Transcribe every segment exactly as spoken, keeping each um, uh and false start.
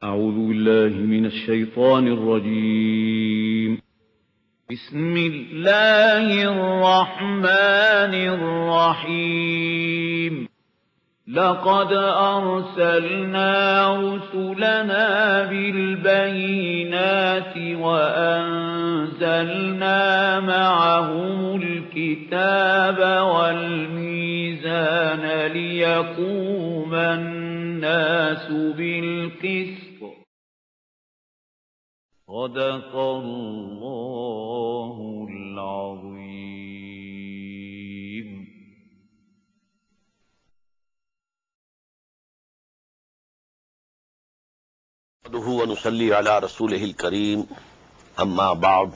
أعوذ بالله من الشيطان الرجيم. بسم الله الرحمن الرحيم. لقد أرسلنا رسلنا بالبينات وأنزلنا معهم الكتاب والميزان ليقوم الناس بالقسط. صدق الله العظيم. نحمده ونصلي على رسوله الكريم. أما بعد,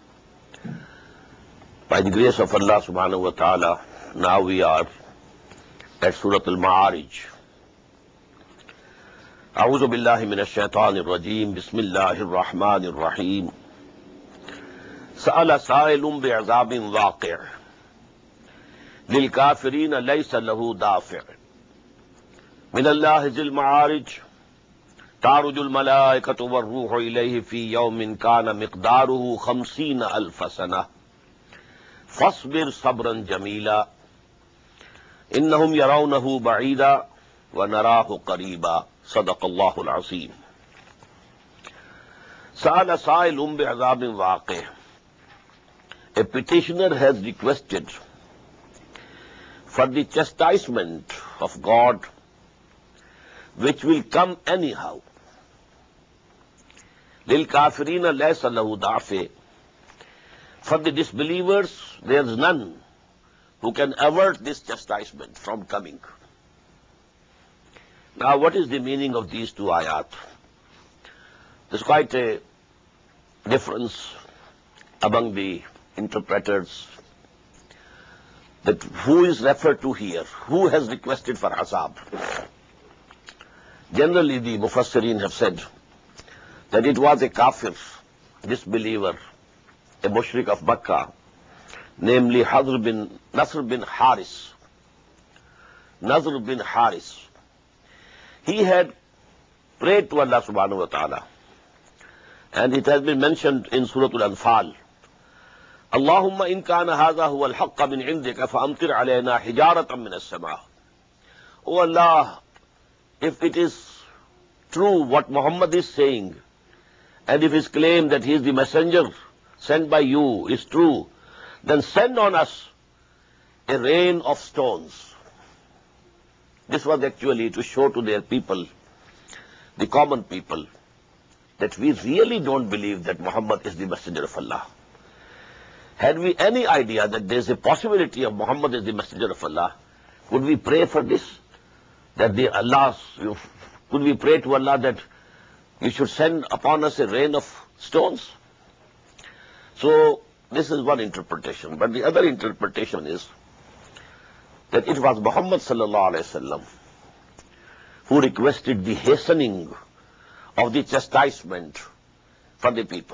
by the grace of Allah subhanahu wa ta'ala, now we are at Surah Al-Ma'arij. أعوذ بالله من الشيطان الرجيم. بسم الله الرحمن الرحيم. سأل سائل بعذاب واقع للكافرين ليس له دافع من الله ذي المعارج تعرج الملائكة والروح إليه في يوم كان مقداره خمسين ألف سنة فاصبر صبرا جميلا إنهم يرونه بعيدا ونراه قريبا صدق الله العظيم. سأل سائل بعذاب واقع. A petitioner has requested for the chastisement of God which will come anyhow. لِلْكَافِرِينَ لَيْسَ لَهُ دَافِعٌ. For the disbelievers, there is none who can avert this chastisement from coming. Now, what is the meaning of these two ayat? There's quite a difference among the interpreters that who is referred to here, who has requested for azab. Generally, the Mufassirin have said that it was a kafir, disbeliever, a mushrik of Makkah, namely Hadr bin Nasr bin Haris. Nasr bin Haris. He had prayed to Allah subhanahu wa ta'ala, and it has been mentioned in Surah Al-Anfal. Allahumma in kana hadha huwa al-haqqa min indika fa'amtir alayna hijaratan min as-sama'. O Allah, if it is true what Muhammad is saying, and if his claim that he is the messenger sent by you is true, then send on us a rain of stones. This was actually to show to their people, the common people, that we really don't believe that Muhammad is the messenger of Allah. Had we any idea that there is a possibility of Muhammad is the messenger of Allah, would we pray for this? That the Allah, could we pray to Allah that you should send upon us a rain of stones? So this is one interpretation. But the other interpretation is that it was Muhammad sallallahu alayhi wasallam who requested the hastening of the chastisement for the people.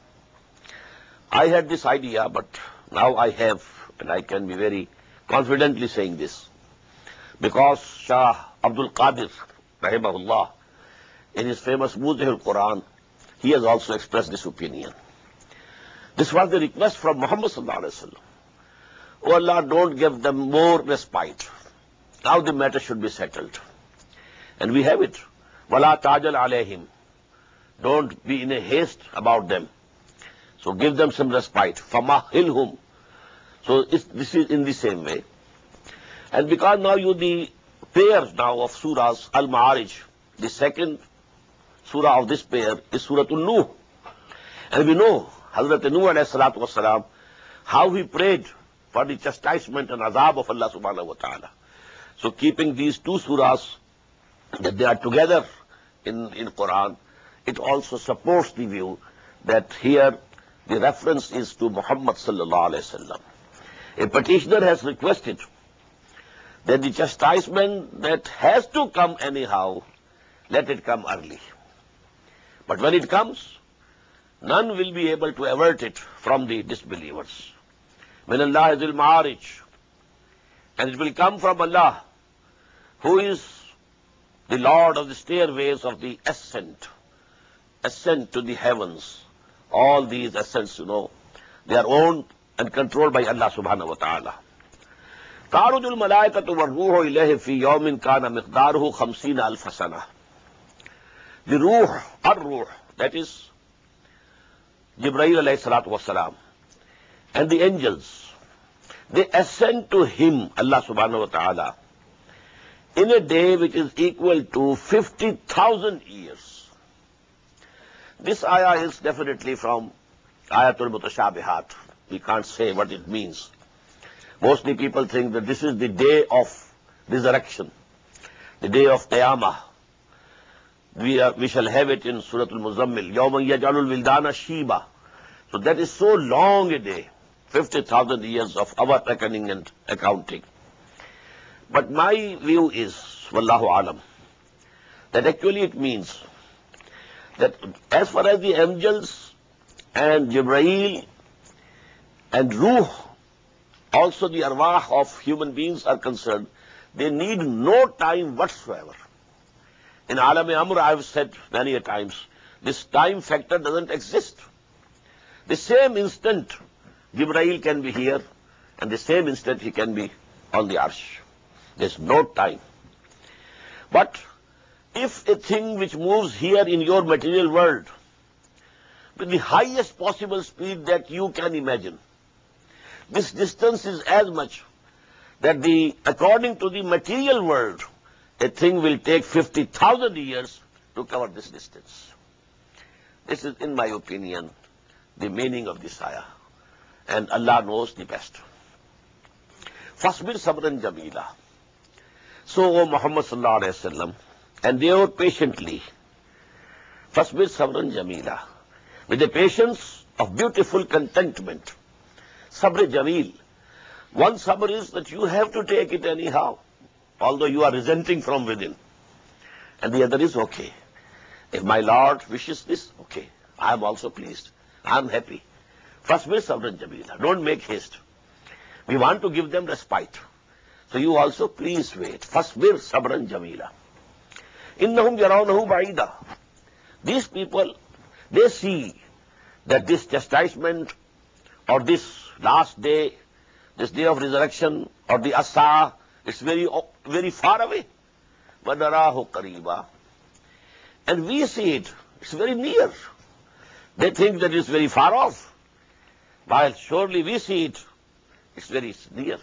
I had this idea, but now I have, and I can be very confidently saying this, because Shah Abdul Qadir, rahimahullah, in his famous Muzih al-Quran, he has also expressed this opinion. This was the request from Muhammad sallallahu alayhi wasallam. Oh Allah, don't give them more respite. Now the matter should be settled. And we have it. Wala tajal alayhim. Don't be in a haste about them. So give them some respite. Famahilhum. So it's, this is in the same way. And because now you the pairs now of surahs Al-Ma'arij, the second surah of this pair is Surah An-Nuh. And we know Hazrat Nuh alayhi salatu wasalam, how he prayed for the chastisement and azab of Allah subhanahu wa ta'ala. So keeping these two surahs, that they are together in, in Quran, it also supports the view that here the reference is to Muhammad sallallahu alayhi wasallam. A petitioner has requested that the chastisement that has to come anyhow, let it come early. But when it comes, none will be able to avert it from the disbelievers. Min Allah Zil Ma'arij. And it will come from Allah, who is the Lord of the stairways of the ascent, ascent to the heavens. All these ascents, you know, they are owned and controlled by Allah subhanahu wa ta'ala. تعرج الملائكة والروح إليه في يوم كان مقداره خمسين ألف سنة. The ruh, ar-ruh, that is Jibreel alayhi salatu wassalam, and the angels, they ascend to him, Allah subhanahu wa ta'ala, in a day which is equal to fifty thousand years. This ayah is definitely from Ayatul Mutashabihat. We can't say what it means. Mostly people think that this is the day of resurrection, the day of Qiyamah. We, are, we shall have it in Surah Al-Muzammil, يَوْمًا يَجْعَلُ الْوِلْدَانَ شِيبًا. So that is so long a day, fifty thousand years of our reckoning and accounting. But my view is, Wallahu Alam, that actually it means that as far as the angels and Jibreel and Ruh, also the arwah of human beings are concerned, they need no time whatsoever. In Alam Amr, I have said many a times, this time factor doesn't exist. The same instant Jibreel can be here, and the same instant he can be on the arsh. There's no time. But if a thing which moves here in your material world with the highest possible speed that you can imagine, this distance is as much that the, according to the material world, a thing will take fifty thousand years to cover this distance. This is, in my opinion, the meaning of this ayah. And Allah knows the best. Fasbir sabran jamila. So, O Muhammad sallallahu alayhi wa sallam, endure patiently. Fasbir sabran jamila. With the patience of beautiful contentment. Sabr jamil. One sabr is that you have to take it anyhow, although you are resenting from within. And the other is okay. If my Lord wishes this, okay. I am also pleased. I am happy. Fasbir sabran jamila. Don't make haste. We want to give them respite. So you also please wait. Fasbir sabran jamila. Innahum yarawnahu ba'ida. These people, they see that this chastisement or this last day, this day of resurrection or the asa, it's very, very far away. وَنَرَاهُ قَرِيبًا. And we see it. It's very near. They think that it's very far off. While surely we see it, it's very near.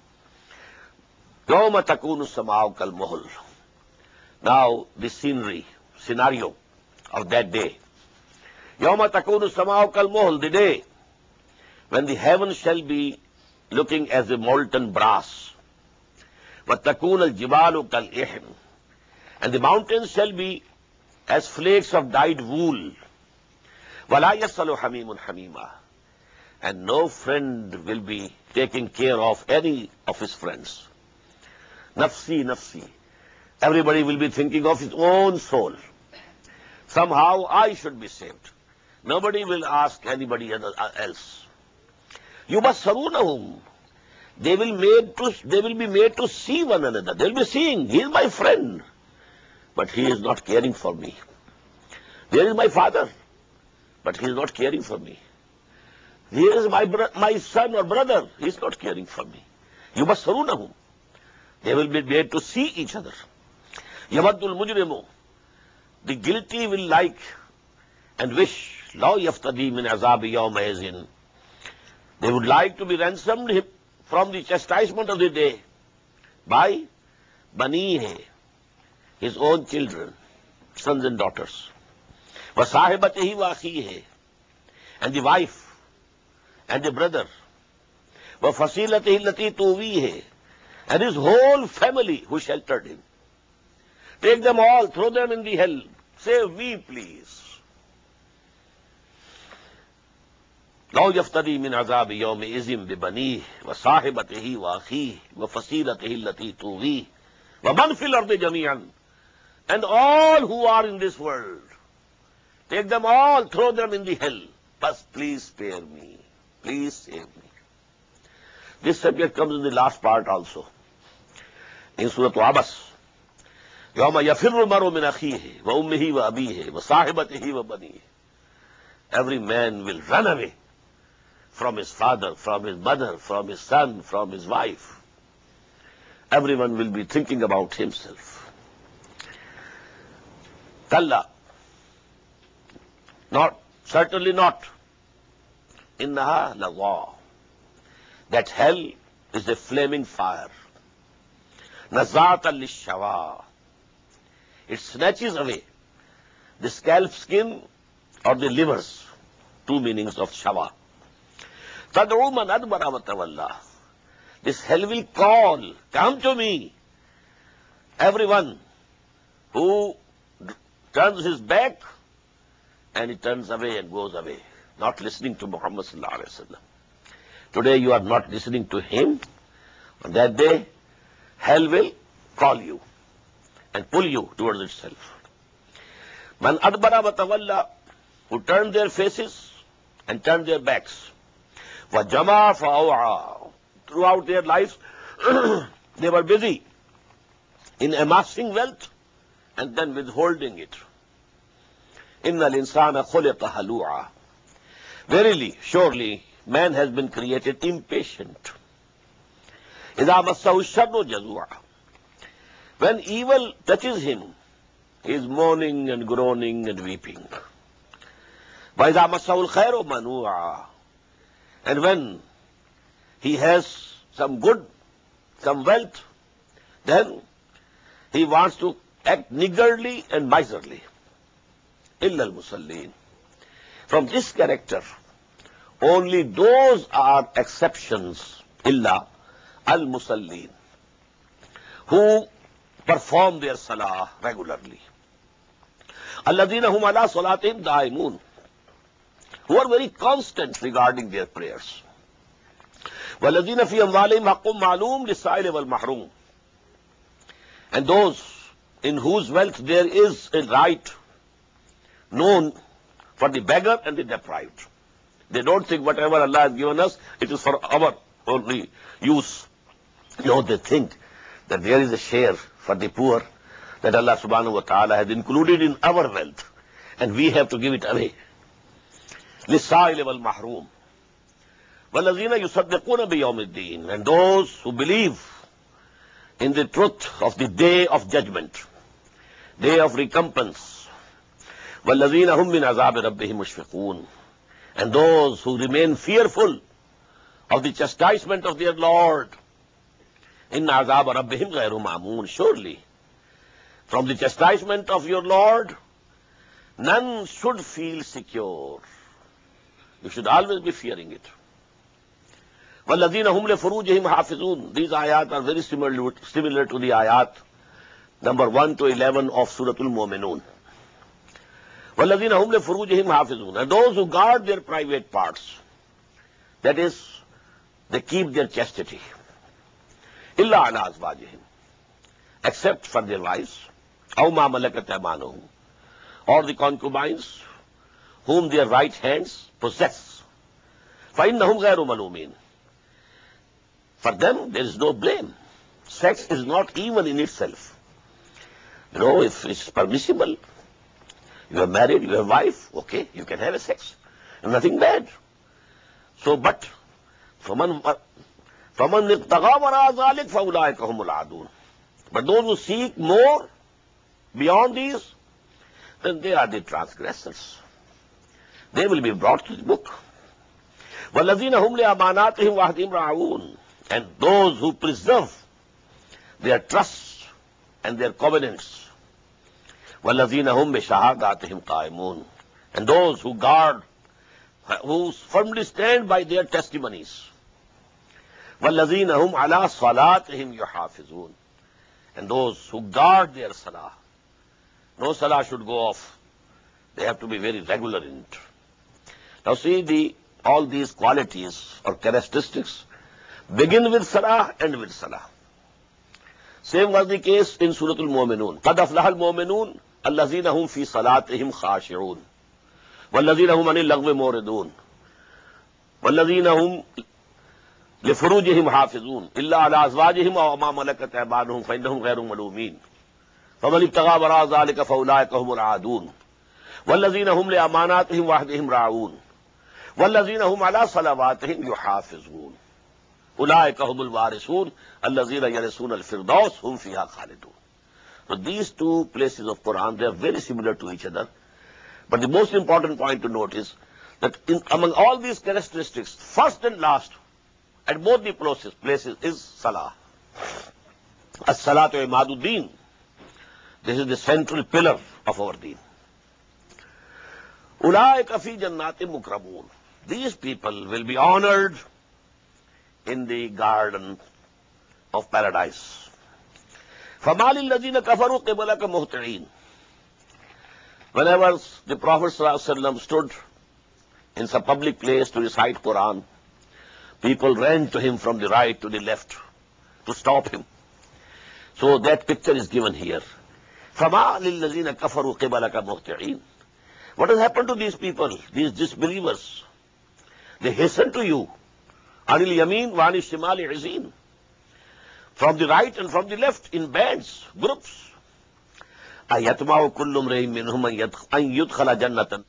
يَوْمَ تَكُونُ السَّمَاءُ كَالْمُهْلِ. Now, the scenery, scenario of that day. يَوْمَ تَكُونُ السَّمَاءُ كَالْمُهْلِ. The day when the heavens shall be looking as a molten brass. وَتَكُونَ الْجِبَالُ كَالْإِحْنِ. And the mountains shall be as flakes of dyed wool. وَلَا يَسَّلُ حَمِيمٌ حَمِيمًا. And no friend will be taking care of any of his friends. Nafsi, nafsi. Everybody will be thinking of his own soul. Somehow I should be saved. Nobody will ask anybody else. يُبَصَّرُونَهُمْ. They will made to they will be made to see one another. They will be seeing, he is my friend, but he is not caring for me. There is my father, but he is not caring for me. Here is my bro my son or brother, he is not caring for me. يُبَصَّرُونَهُمْ. They will be made to see each other. يَوَدُّ الْمُجْرِمُ. The guilty will like and wish, لَوْ يَفْتَدِي مِنْ عَذَابِ يَوْمَئِذٍ. They would like to be ransomed from the chastisement of the day by banihi, his own children, sons and daughters. وَصَاحِبَتِهِ وَأَخِيهِ. And the wife and the brother. وَفَصِيلَتِهِ الَّتِي تُؤْوِيهِ. And his whole family who sheltered him. Take them all, throw them in the hell. Save me, please. لو يفتدي من عذاب يومئذ ببنيه وصاحبته وأخيه وفصيلته التي تؤويه ومن في الأرض جميعا. And all who are in this world, take them all, throw them in the hell. But please spare me. Please save me. This subject comes in the last part also. In Surah Abas. यौम यफिर्रु मरउ मिन अखीहि व उम्मिहि व अबीहि व साहिबतिहि व बनीहि. Every man will run away from his father, from his mother, from his son, from his wife. Everyone will be thinking about himself. Kalla. Not, certainly not. Innaha lawa. That hell is a flaming fire. Nazata lishawa. It snatches away the scalp skin or the livers. Two meanings of shawa. Tad'u man adbara wa tawalla. This hell will call, come to me. Everyone who turns his back and he turns away and goes away, not listening to Muhammad sallallahu alaihi wasallam. Today you are not listening to him. On that day, hell will call you and pull you towards itself. Man adbara wa tawalla, who turn their faces and turn their backs. Wa jama fa'awa. Throughout their lives, they were busy in amassing wealth and then withholding it. Inna al-insana khuliqa halu'a. Verily, surely, man has been created impatient. Idha massahu sharru jazu'a. When evil touches him, he is mourning and groaning and weeping. Wa idha massahu al-khairu manu'a. And when he has some good, some wealth, then he wants to act niggardly and miserly. Illa al-musallin. From this character, only those are exceptions, illa al-musallin, who perform their salah regularly. Alladhina hum ala salatihim daimun, who are very constant regarding their prayers. وَالَّذِينَ فِي أَمْوَالِهِمْ حَقٌّ مَعْلُومٌ لِلسَّائِلِ وَالْمَحْرُومِ. And those in whose wealth there is a right known for the beggar and the deprived. They don't think whatever Allah has given us, it is for our only use. No, they think that there is a share for the poor that Allah subhanahu wa ta'ala has included in our wealth, and we have to give it away. لِلسَّائِلِ وَالْمَحْرُومِ. وَالَّذِينَ يُصَدِّقُونَ بِيَوْمِ الدِّينِ. And those who believe in the truth of the day of judgment, day of recompense. وَالَّذِينَ هُمْ مِنْ عَذَابِ رَبِّهِمْ مُشْفِقُونَ. And those who remain fearful of the chastisement of their Lord. إِنَّ عَذَابَ رَبِّهِمْ غَيْرُ مَعْمُونَ. Surely, from the chastisement of your Lord, none should feel secure. You should always be fearing it. وَالَّذِينَ هُمْ لِفُرُوجِهِمْ حَافِظُونَ. These ayat are very similar, similar to the ayat number one to eleven of Surah Al-Mu'minun. وَالَّذِينَ هُمْ لِفُرُوجِهِمْ حَافِظُونَ. And those who guard their private parts, that is, they keep their chastity. إِلَّا عَلَىٰ أَزْوَاجِهِمْ. Except for their wives. أَوْ مَا مَلَكَتْ أَيْمَانُهُمْ. Or the concubines whom their right hands possess. فَإِنَّهُمْ غَيْرُ مَلُومِينَ. For them, there is no blame. Sex is not evil in itself. You know, if it's permissible, you are married, you have a wife, okay, you can have a sex. And nothing bad. So, but, فَمَنْ فَمَنْ ابْتَغَى وَرَاءَ ذَلِكَ فَأُولَٰئِكَ هُمُ الْعَادُونَ. But those who seek more beyond these, then they are the transgressors. They will be brought to the book. وَالَّذِينَ هُمْ لِأَمَانَاتِهِمْ وَعَهْدِهِمْ رَاعُونَ. And those who preserve their trusts and their covenants. وَالَّذِينَ هُمْ بِشَهَادَاتِهِمْ قَائِمُونَ. And those who guard, who firmly stand by their testimonies. وَالَّذِينَ هُمْ عَلَىٰ صَلَاتِهِمْ يُحَافِظُونَ. And those who guard their salah. No salah should go off. They have to be very regular in it. Now see, the all these qualities or characteristics begin with salah, end with salah. Same was the case in Surah Al-Mu'minun. قَدْ أَفْلَحَ الْمُؤْمِنُونَ الَّذِينَ هُمْ فِي صَلَاتِهِمْ خَاشِعُونَ وَالَّذِينَ هُمْ عَنِ اللَّغْوِ مُعْرِضُونَ وَالَّذِينَ هُمْ لِفُرُوجِهِمْ حَافِظُونَ إِلَّا عَلَىٰ أَزْوَاجِهِمْ أَوْ مَا مَلَكَتْ أَيْمَانُهُمْ فَإِنَّهُمْ غَيْرُ مَلُومِينَ فَمَنِ ابْتَغَى وَرَاءَ ذَلِكَ فَأُولَٰئِكَ هُمُ الْعَادُونَ وَالَّذِينَ هُمْ لِأَمَانَاتِهِمْ وَعَهْدِهِمْ رَاعُونَ وَالَّذِينَ هُمْ عَلَىٰ صَلَوَاتِهِمْ يُحَافِظُونَ أُولَٰئِكَ هُمُ الْوَارِثُونَ الَّذِينَ يَرِثُونَ الْفِرْدَوْسَ هُمْ فِيهَا خَالِدُونَ. So these two places of Quran, they are very similar to each other. But the most important point to note is that in, among all these characteristics, first and last, at both the places, places is Salah. As-salatu imaduddin. This is the central pillar of our deen. Ulaika fi jannatin mukramun. These people will be honored in the garden of paradise. فَمَا لِلَّذِينَ كَفَرُوا قِبَلَكَ مُهْطِعِينَ. Whenever the Prophet ﷺ stood in some public place to recite Quran, people ran to him from the right to the left to stop him. So that picture is given here. فَمَا لِلَّذِينَ كَفَرُوا قِبَلَكَ مُهْطِعِينَ. What has happened to these people, these disbelievers? They hasten to you. عَنِ الْيَمِينِ وَعَنِ الشِّمَالِ عِزِينَ. From the right and from the left, in bands, groups. أَيَطْمَعُ كُلُّ امْرِئٍ مِّنْهُمْ أَن يُدْخَلَ جَنَّةً.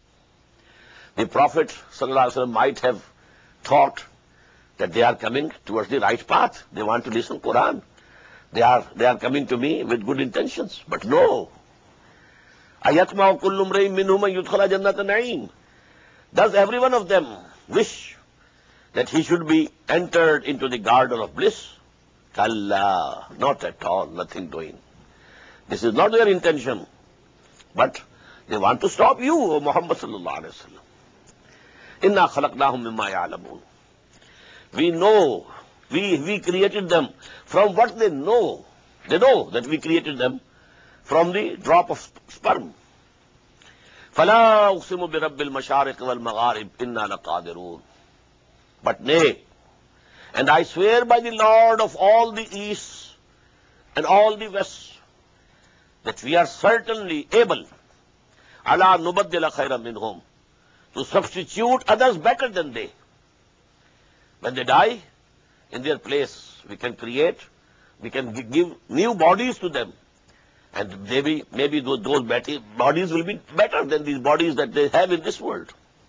The Prophet ﷺ might have thought that they are coming towards the right path. They want to listen to Quran. They are, they are coming to me with good intentions. But no. أَيَطْمَعُ كُلُّ امْرِئٍ مِّنْهُمْ أَن يُدْخَلَ جَنَّةَ نَعِيمٍ. Does every one of them wish that he should be entered into the garden of bliss? Kalla, not at all, nothing doing. This is not their intention. But they want to stop you, O Muhammad sallallahu alayhi wa sallam. Inna khalaqnahum mimma ya'lamun. We know, we, we created them from what they know. They know that we created them from the drop of sperm. فَلَا أُقْسِمُ بِرَبِّ الْمَشَارِقِ وَالْمَغَارِبِ إِنَّا لَقَادِرُونَ. But nay, and I swear by the Lord of all the easts and all the wests, that we are certainly able, عَلَى نُبَدِّلَ خَيْرًا مِنْهُمْ, to substitute others better than they. When they die, in their place, we can create, we can give new bodies to them. And maybe, maybe those, those bodies will be better than these bodies that they have in this world.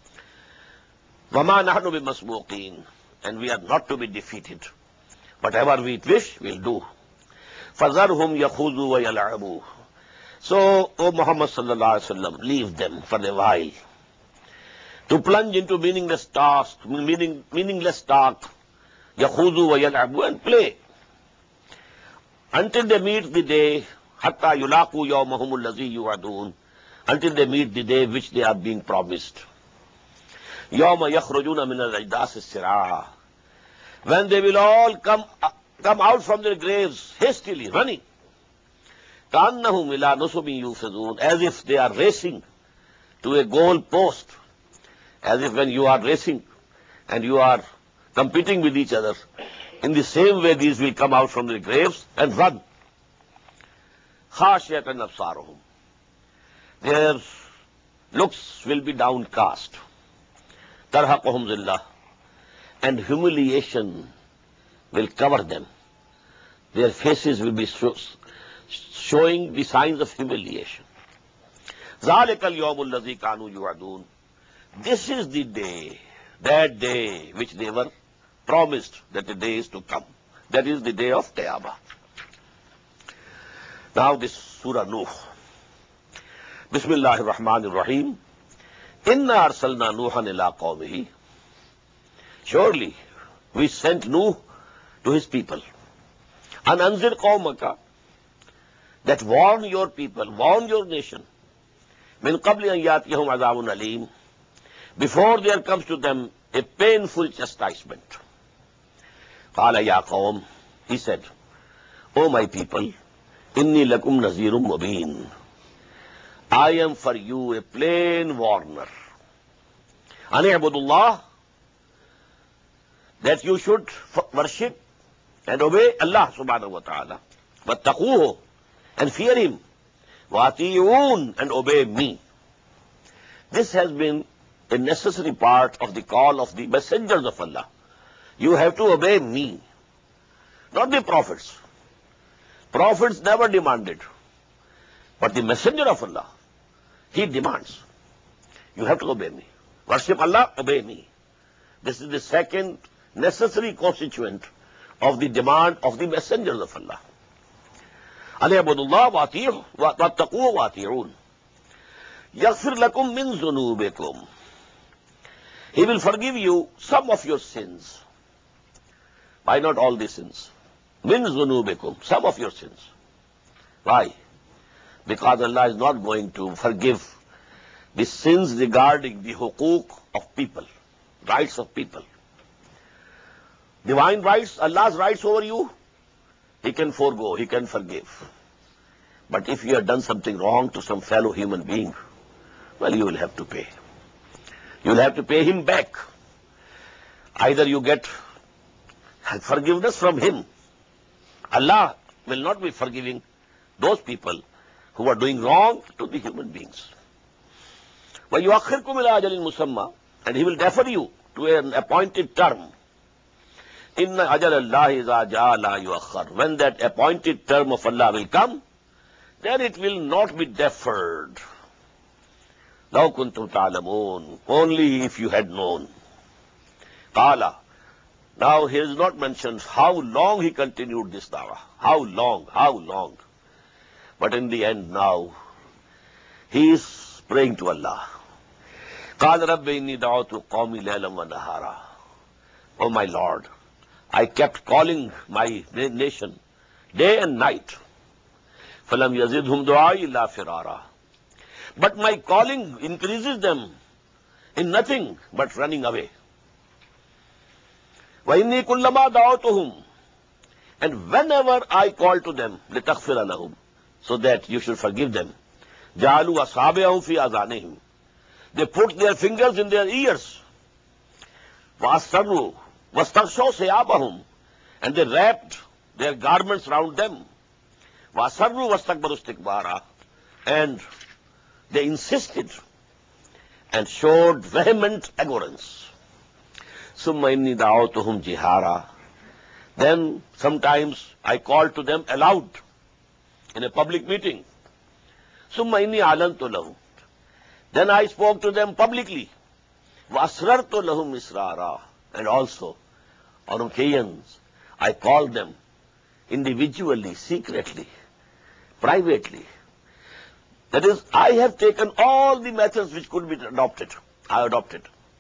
وَمَا نَحْنُ بِمَسْبُوقِينَ. And we are not to be defeated. Whatever we wish, we'll do. فَذَرْهُمْ يَخُوذُوا وَيَلْعَبُوا. So, O Muhammad sallallahu alaihi wasallam, leave them for a while to plunge into meaningless task, meaning, meaningless talk, يَخُوذُوا وَيَلْعَبُوا, and play until they meet the day, حَتَّى يُلَاقُوا يَوْمَهُمُ الَّذِي يُوعَدُونَ, until they meet the day which they are being promised. يَوْمَ يَخْرُجُونَ مِنَ الْأَجْدَاثِ السِّرَاعَ. When they will all come, come out from their graves hastily, running. كَأَنَّهُمْ إِلَى نُصُبٍ يُوفِضُونَ. As if they are racing to a goal post. As if when you are racing and you are competing with each other, in the same way these will come out from their graves and run. خَاشِيَةً أَبْصَارُهُمْ. Their looks will be downcast. تَرْهَقُهُمْ ذِلَّةٌ. And humiliation will cover them. Their faces will be showing the signs of humiliation. ذَلِكَ الْيَوْمُ الَّذِي كَانُوا يُوعَدُونَ. This is the day, that day which they were promised, that the day is to come. That is the day of Qiyamah. Now this Surah Nuh. Bismillahir Rahmanir Rahim. Inna arsalna Nuhan ila qawmihi. Surely we sent Nuh to his people. An anzir qawmaka, that warn your people, warn your nation. Min qabli an yatiyahum azabun alim. Before there comes to them a painful chastisement. Qala ya qawm. He said, O my people, inni lakum nazirum mubin. I am for you a plain warner. Ani abudullah, that you should worship and obey Allah subhanahu wa ta'ala. Wattaquhu, and fear him. Wati'un, and obey me. This has been a necessary part of the call of the messengers of Allah. You have to obey me, not the prophets. Prophets never demanded. But the messenger of Allah, he demands, you have to obey me. Worship Allah, obey me. This is the second necessary constituent of the demand of the messengers of Allah. Aliyabudullah wa ati'u wa tattaqu wa ati'un. Yaghfir lakum min zunubikum. He will forgive you some of your sins. Why not all the sins? Min zunubikum, some of your sins. Why? Because Allah is not going to forgive the sins regarding the hukuk of people, rights of people. Divine rights, Allah's rights over you, He can forego, He can forgive. But if you have done something wrong to some fellow human being, well, you will have to pay. You will have to pay him back. Either you get forgiveness from him. Allah will not be forgiving those people who are doing wrong to the human beings. وَيُؤَخِّرْكُمْ إِلَىٰ أَجَلٍ مُّسَمًّى, and He will defer you to an appointed term. إِنَّ أَجَلَ اللَّهِ إِذَا جَاءَ لَا يُؤَخَّرُ. When that appointed term of Allah will come, then it will not be deferred. لَوْ كُنْتُمْ تَعْلَمُونَ. Only if you had known. قَالَ. Now he has not mentioned how long he continued this dawah. How long, how long. But in the end now, he is praying to Allah. قَالَ رَبِّ إِنِّي دَعَوْتُ قَوْمِي لَيْلًا وَنَهَارًا. Oh my Lord, I kept calling my nation day and night. فَلَمْ يَزِدْهُمْ دُعَائِي إِلَّا فِرَارًا. But my calling increases them in nothing but running away. وَإِنِّي كُلَّمَا دَعَوْتُهُمْ. And whenever I call to them, لِتَغْفِرَ لَهُمْ, so that you should forgive them, جَعَلُوا أَصَابِعَهُمْ فِي أَذَانِهِمْ. They put their fingers in their ears. وَأَسْرُّوا وَاسْتَغْشَوْا ثِيَابَهُمْ. And they wrapped their garments round them. وَأَسَرُّوا وَاسْتَكْبَرُوا اسْتِكْبَارًا. And they insisted and showed vehement arrogance. ثُمَّ إِنِّي دَعَوْتُهُمْ جِهَارًا. Then sometimes I called to them aloud in a public meeting. ثُمَّ إِنِّي أَعْلَنْتُ لَهُمْ. Then I spoke to them publicly. وَأَسْرَرْتُ لَهُمْ إِسْرَارًا. And also, on occasions, I called them individually, secretly, privately. That is, I have taken all the methods which could be adopted. I adopted.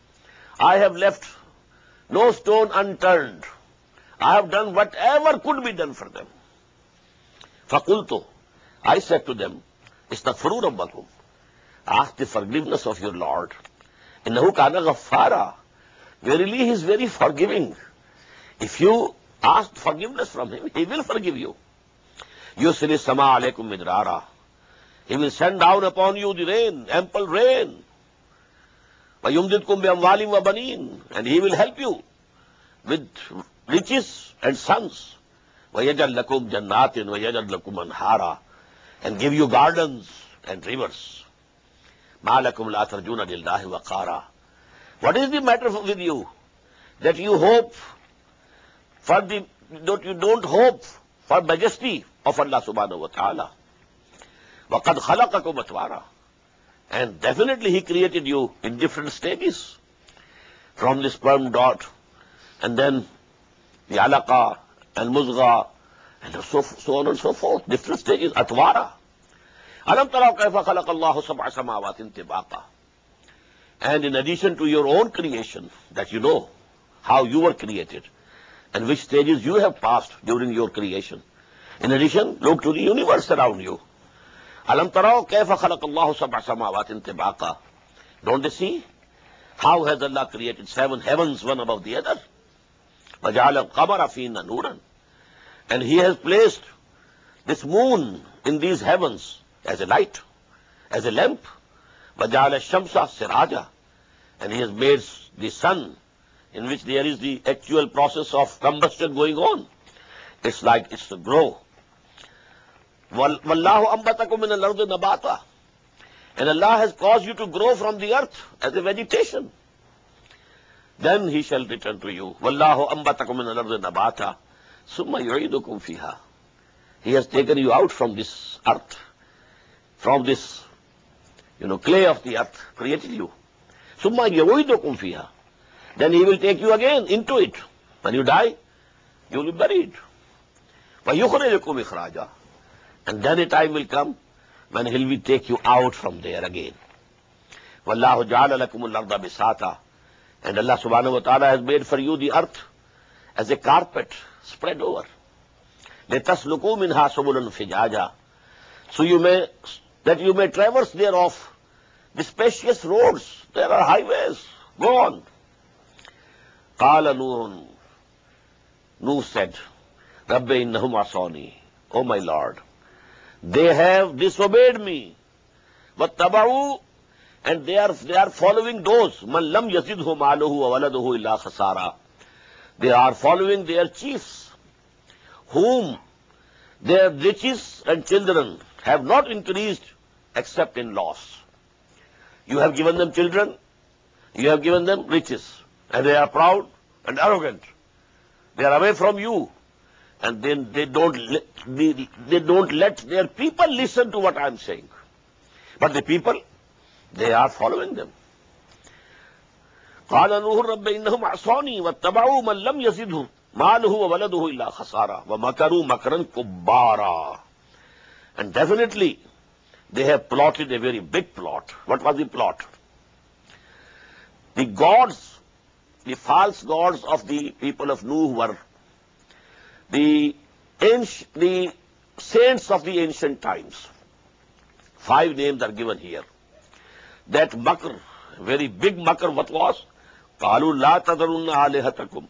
I have left no stone unturned. I have done whatever could be done for them. فَقُلْتُ. I said to them, اسْتَغْفِرُوا رَبَّكُمْ. Ask the forgiveness of your Lord. إِنَّهُ كَانَ غَفَّارًا. Verily, He is very forgiving. If you ask forgiveness from Him, He will forgive you. يُرْسِلِ السَّمَاءَ عَلَيْكُمْ مِدْرَارًا. He will send down upon you the rain, ample rain. وَيُمْدِدْكُمْ بِأَمْوَالٍ وَبَنِينَ. And He will help you with riches and sons. وَيَجْعَلْ لَكُمْ جَنَّاتٍ وَيَجْعَلْ لَكُمْ أَنْهَارًا. And give you gardens and rivers. مَا لَكُمْ لَا تَرْجُونَ لِلَّهِ وَقَارًا. What is the matter with you that you hope for the, that you don't hope for majesty of Allah subhanahu wa ta'ala? وَقَدْ خَلَقَكُمْ أَطْوَارًا. And definitely He created you in different stages. From the sperm dot, and then the alaqa, and muzgha, and so, so on and so forth. Different stages. Atwara. أَلَمْ تَرَوْا كَيْفَ خَلَقَ اللَّهُ سَبْعَ سَمَاوَاتٍ طِبَاقًا. And in addition to your own creation, that you know how you were created, and which stages you have passed during your creation. In addition, look to the universe around you. أَلَمْ تَرَوْا كَيْفَ خَلَقَ اللَّهُ سَبْعَ سَمَاوَاتٍ طِبَاقًا. Don't they see? How has Allah created seven heavens one above the other? وَجَعَلَ الْقَمَرَ فِيهِنَّ نُورًا. And He has placed this moon in these heavens as a light, as a lamp. وَجَعَلَ الشَّمْسَ سِرَاجًا. And He has made the sun, in which there is the actual process of combustion going on. It's like it's to grow. وَاللَّهُ أَنْبَتَكُم مِّنَ الْأَرْضِ نَبَاتًا. And Allah has caused you to grow from the earth as a vegetation. Then He shall return to you. وَاللَّهُ أَنْبَتَكُم مِّنَ الْأَرْضِ نَبَاتًا ثُمَّ يُعِيدُكُمْ فِيهَا. He has taken you out from this earth. from this, you know, clay of the earth, created you. Summa yu'idukum fiha. Then he will take you again into it. When you die, you will be buried. وَيُخْرِجُكُمْ إِخْرَاجًا. And then a time will come when he will take you out from there again. وَاللَّهُ جَعَلَ لَكُمُ الْأَرْضَ بِسَاطًا. And Allah subhanahu wa ta'ala has made for you the earth as a carpet spread over. لِتَسْلُكُوا مِنْهَا سُبُلًا فِجَاجًا. So you may, that you may traverse thereof the spacious roads. There are highways. Go on. قَالَ نُوحٌ. Nuh said, رَبِّ إِنَّهُمْ عَصَونِي. O my Lord, they have disobeyed me. وَاتَّبَعُوا. And they are, they are following those. مَنْ لَمْ يَزِدْهُ مَالُهُ وَوَلَدُهُ إِلَّا خَسَارًا. They are following their chiefs, whom their riches and children have not increased except in loss. You have given them children, you have given them riches, and they are proud and arrogant. They are away from you, and then they don't, they, they don't let their people listen to what I am saying. But the people, they are following them. قال نوح رب إنهم عصوني واتبعوا من لم يزده ماله وولده إلا خسارا ومكروا مكرا كبارا. And definitely they have plotted a very big plot. What was the plot? The gods, the false gods of the people of Nuh were the, ancient, the saints of the ancient times. Five names are given here. That makr, very big makr, what was? قَالُوا لَا تَذَرُنَّ آلِهَتَكُمْ.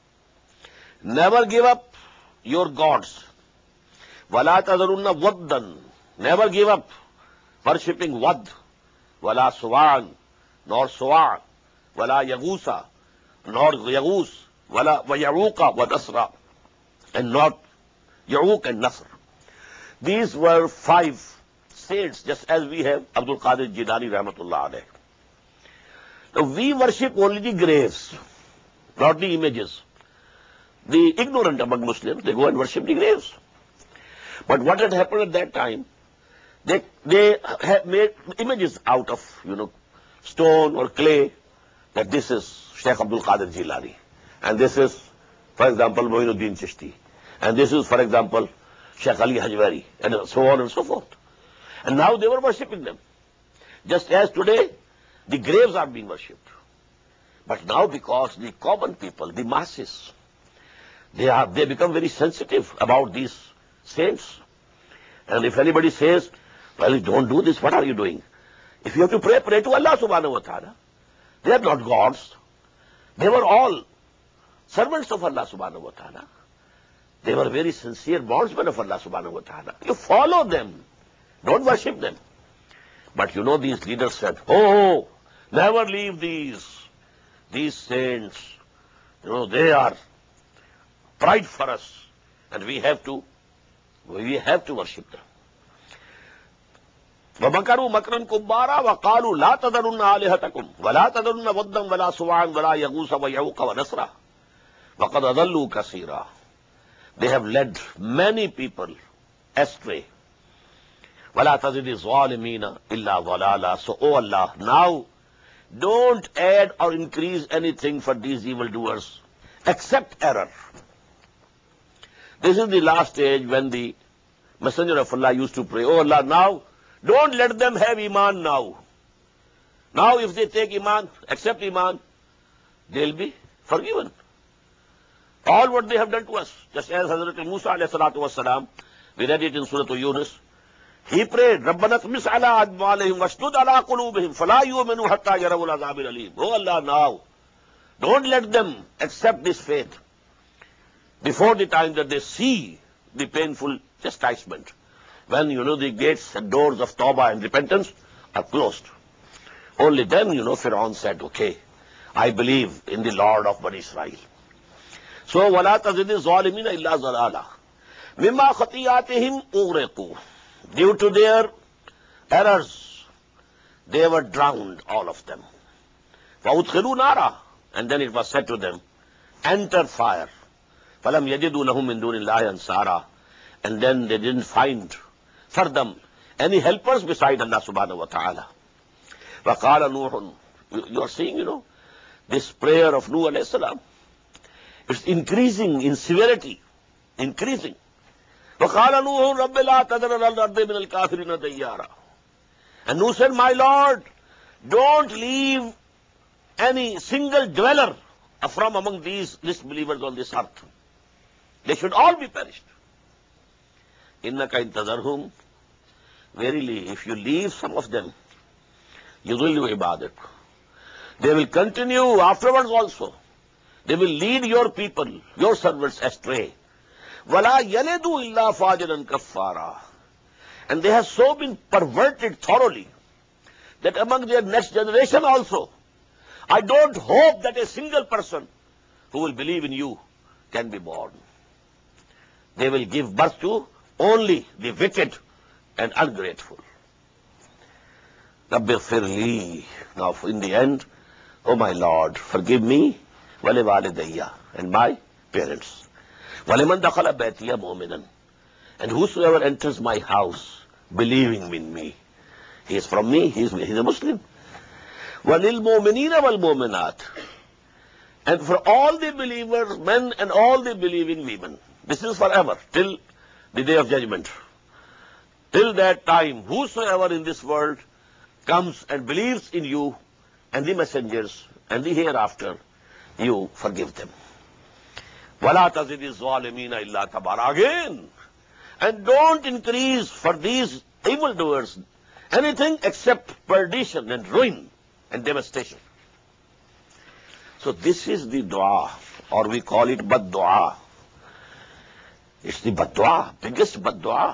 Never give up your gods. وَلَا تَذَرُنَّ وَدًّا. Never give up worshipping Wad. وَلَا سُوَعًا. Nor Suwa'. وَلَا يَغُوسَ. Nor Yaghus. وَلَا وَيَعُوقَ وَنَصْرَ. And not Ya'uq and Nasr. These were five saints, just as we have Abdul Qadir Jilani Rahmatullah alayh. Now we worship only the graves, not the images. The ignorant among Muslims, they go and worship the graves. But what had happened at that time, they, they had made images out of, you know, stone or clay, that this is Shaykh Abdul Qadir Jilani, and this is, for example, Moinuddin Chishti, and this is, for example, Shaykh Ali Hajwari, and so on and so forth. And now they were worshipping them. Just as today, the graves are being worshipped. But now because the common people, the masses, they are, they become very sensitive about these saints. And if anybody says, well, don't do this, what are you doing? If you have to pray, pray to Allah subhanahu wa ta'ala. They are not gods. They were all servants of Allah subhanahu wa ta'ala. They were very sincere bondsmen of Allah subhanahu wa ta'ala. You follow them. Don't worship them. But you know, these leaders said, oh, never leave these, these saints. You know, they are pride for us. And we have to, we have to worship them. وَمَكَرُوا مَكْرًا كُبَّارًا وَقَالُوا لَا تَذَرُنَّ آلِهَتَكُمْ وَلَا تَذَرُنَّ وَدًّا وَلَا سُوَعًا وَلَا يَغُوسَ وَيَعُوقَ وَنَسْرًا وَقَدْ أَضَلُّوا كَثِيرًا. They have led many people astray. وَلَا تَزِدِ الظَّالِمِينَ إِلَّا ضَلَالًا. So, O Allah, now don't add or increase anything for these evildoers except error. This is the last stage when the Messenger of Allah used to pray, oh Allah, now don't let them have Iman now. Now if they take Iman, accept Iman, they'll be forgiven. All what they have done to us, just as Hazrat Musa alayhi salatu wassalam, we read it in Surah Yunus, he prayed, رَبَّنَا اطْمِسْ عَلَىٰ أَدْمَالِهِمْ وَاشْدُدْ عَلَىٰ قُلُوبِهِمْ فَلَا يُؤْمِنُوا حَتَّىٰ يَرَوُا الْعَذَابَ الْأَلِيمَ. Oh Allah, now, don't let them accept this faith before the time that they see the painful chastisement. When, you know, the gates and doors of Tawbah and repentance are closed. Only then, you know, Fir'aun said, okay, I believe in the Lord of Bani Israel. So, وَلَا تَزِدِ الظَّالِمِينَ إِلَّا ضَلَالًا مِمَّا خَطِيئَاتِهِمْ أُغْرِقُوا. Due to their errors, they were drowned, all of them. وَأُدْخِلُوا نَارًا. And then it was said to them, enter fire. فَلَمْ يَجِدُوا لَهُم مِّن دُونِ اللَّهِ أَنصَارًا. And then they didn't find for them any helpers beside Allah subhanahu wa ta'ala. وَقَالَ نُوحٌ. You are seeing, you know, this prayer of Nuh alayhi salam. It's increasing in severity. Increasing. وَقَالَ نُوحٌ رَبِّ لَا تَذَرَ عَلَى الْأَرْضِ مِنَ الْكَافِرِينَ دَيَّارًا. And Nuh said, my Lord, don't leave any single dweller from among these disbelievers on this earth. They should all be perished. إِنَّكَ إِن تَذَرْهُمْ. Verily, if you leave some of them, يُضِلُّ عِبَادَكَ. They will continue afterwards also. They will lead your people, your servants astray. وَلَا يَلِدُ إِلَّا فَاجِرًا كَفَّارًا. And they have so been perverted thoroughly that among their next generation also, I don't hope that a single person who will believe in you can be born. They will give birth to only the wicked and ungrateful. Rabbi ighfir li. Now in the end, oh my Lord, forgive me, wali walidayya, and my parents. Waliman dakhala baytiya mu'minan. And whosoever enters my house believing in me, he is from me, he is, he is a Muslim. Walil mu'minina wal mu'minat. And for all the believers, men and all the believing women. This is forever, till the day of judgment. Till that time, whosoever in this world comes and believes in you and the messengers and the hereafter, you forgive them. وَلَا تَزِدِ الظَّالِمِينَ إِلَّا تَبَارًا. Again, and don't increase for these evildoers anything except perdition and ruin and devastation. So this is the dua, or we call it bad dua. It's the bad dua, biggest bad dua.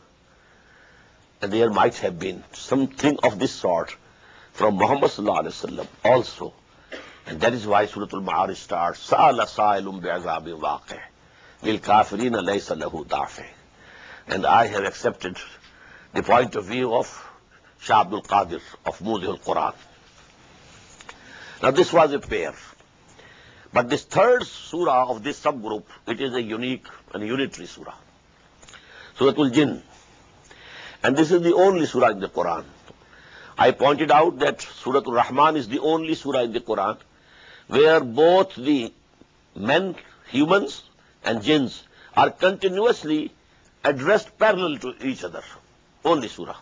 And there might have been something of this sort from Muhammad sallallahu alaihi wasallam also. And that is why Surah Al-Ma'arij starts, Sa'ala sa'ilum bi'azabin waqi' lil kafirina laysa lahu dafi'. And I have accepted the point of view of Shah Abdul Qadir of Muzih al-Quran. Now this was a pair. But this third surah of this subgroup, it is a unique and unitary surah. Surah Al-Jinn. And this is the only surah in the Quran. I pointed out that Surah Al-Rahman is the only surah in the Quran where both the men, humans, and jinns are continuously addressed parallel to each other. Only surah.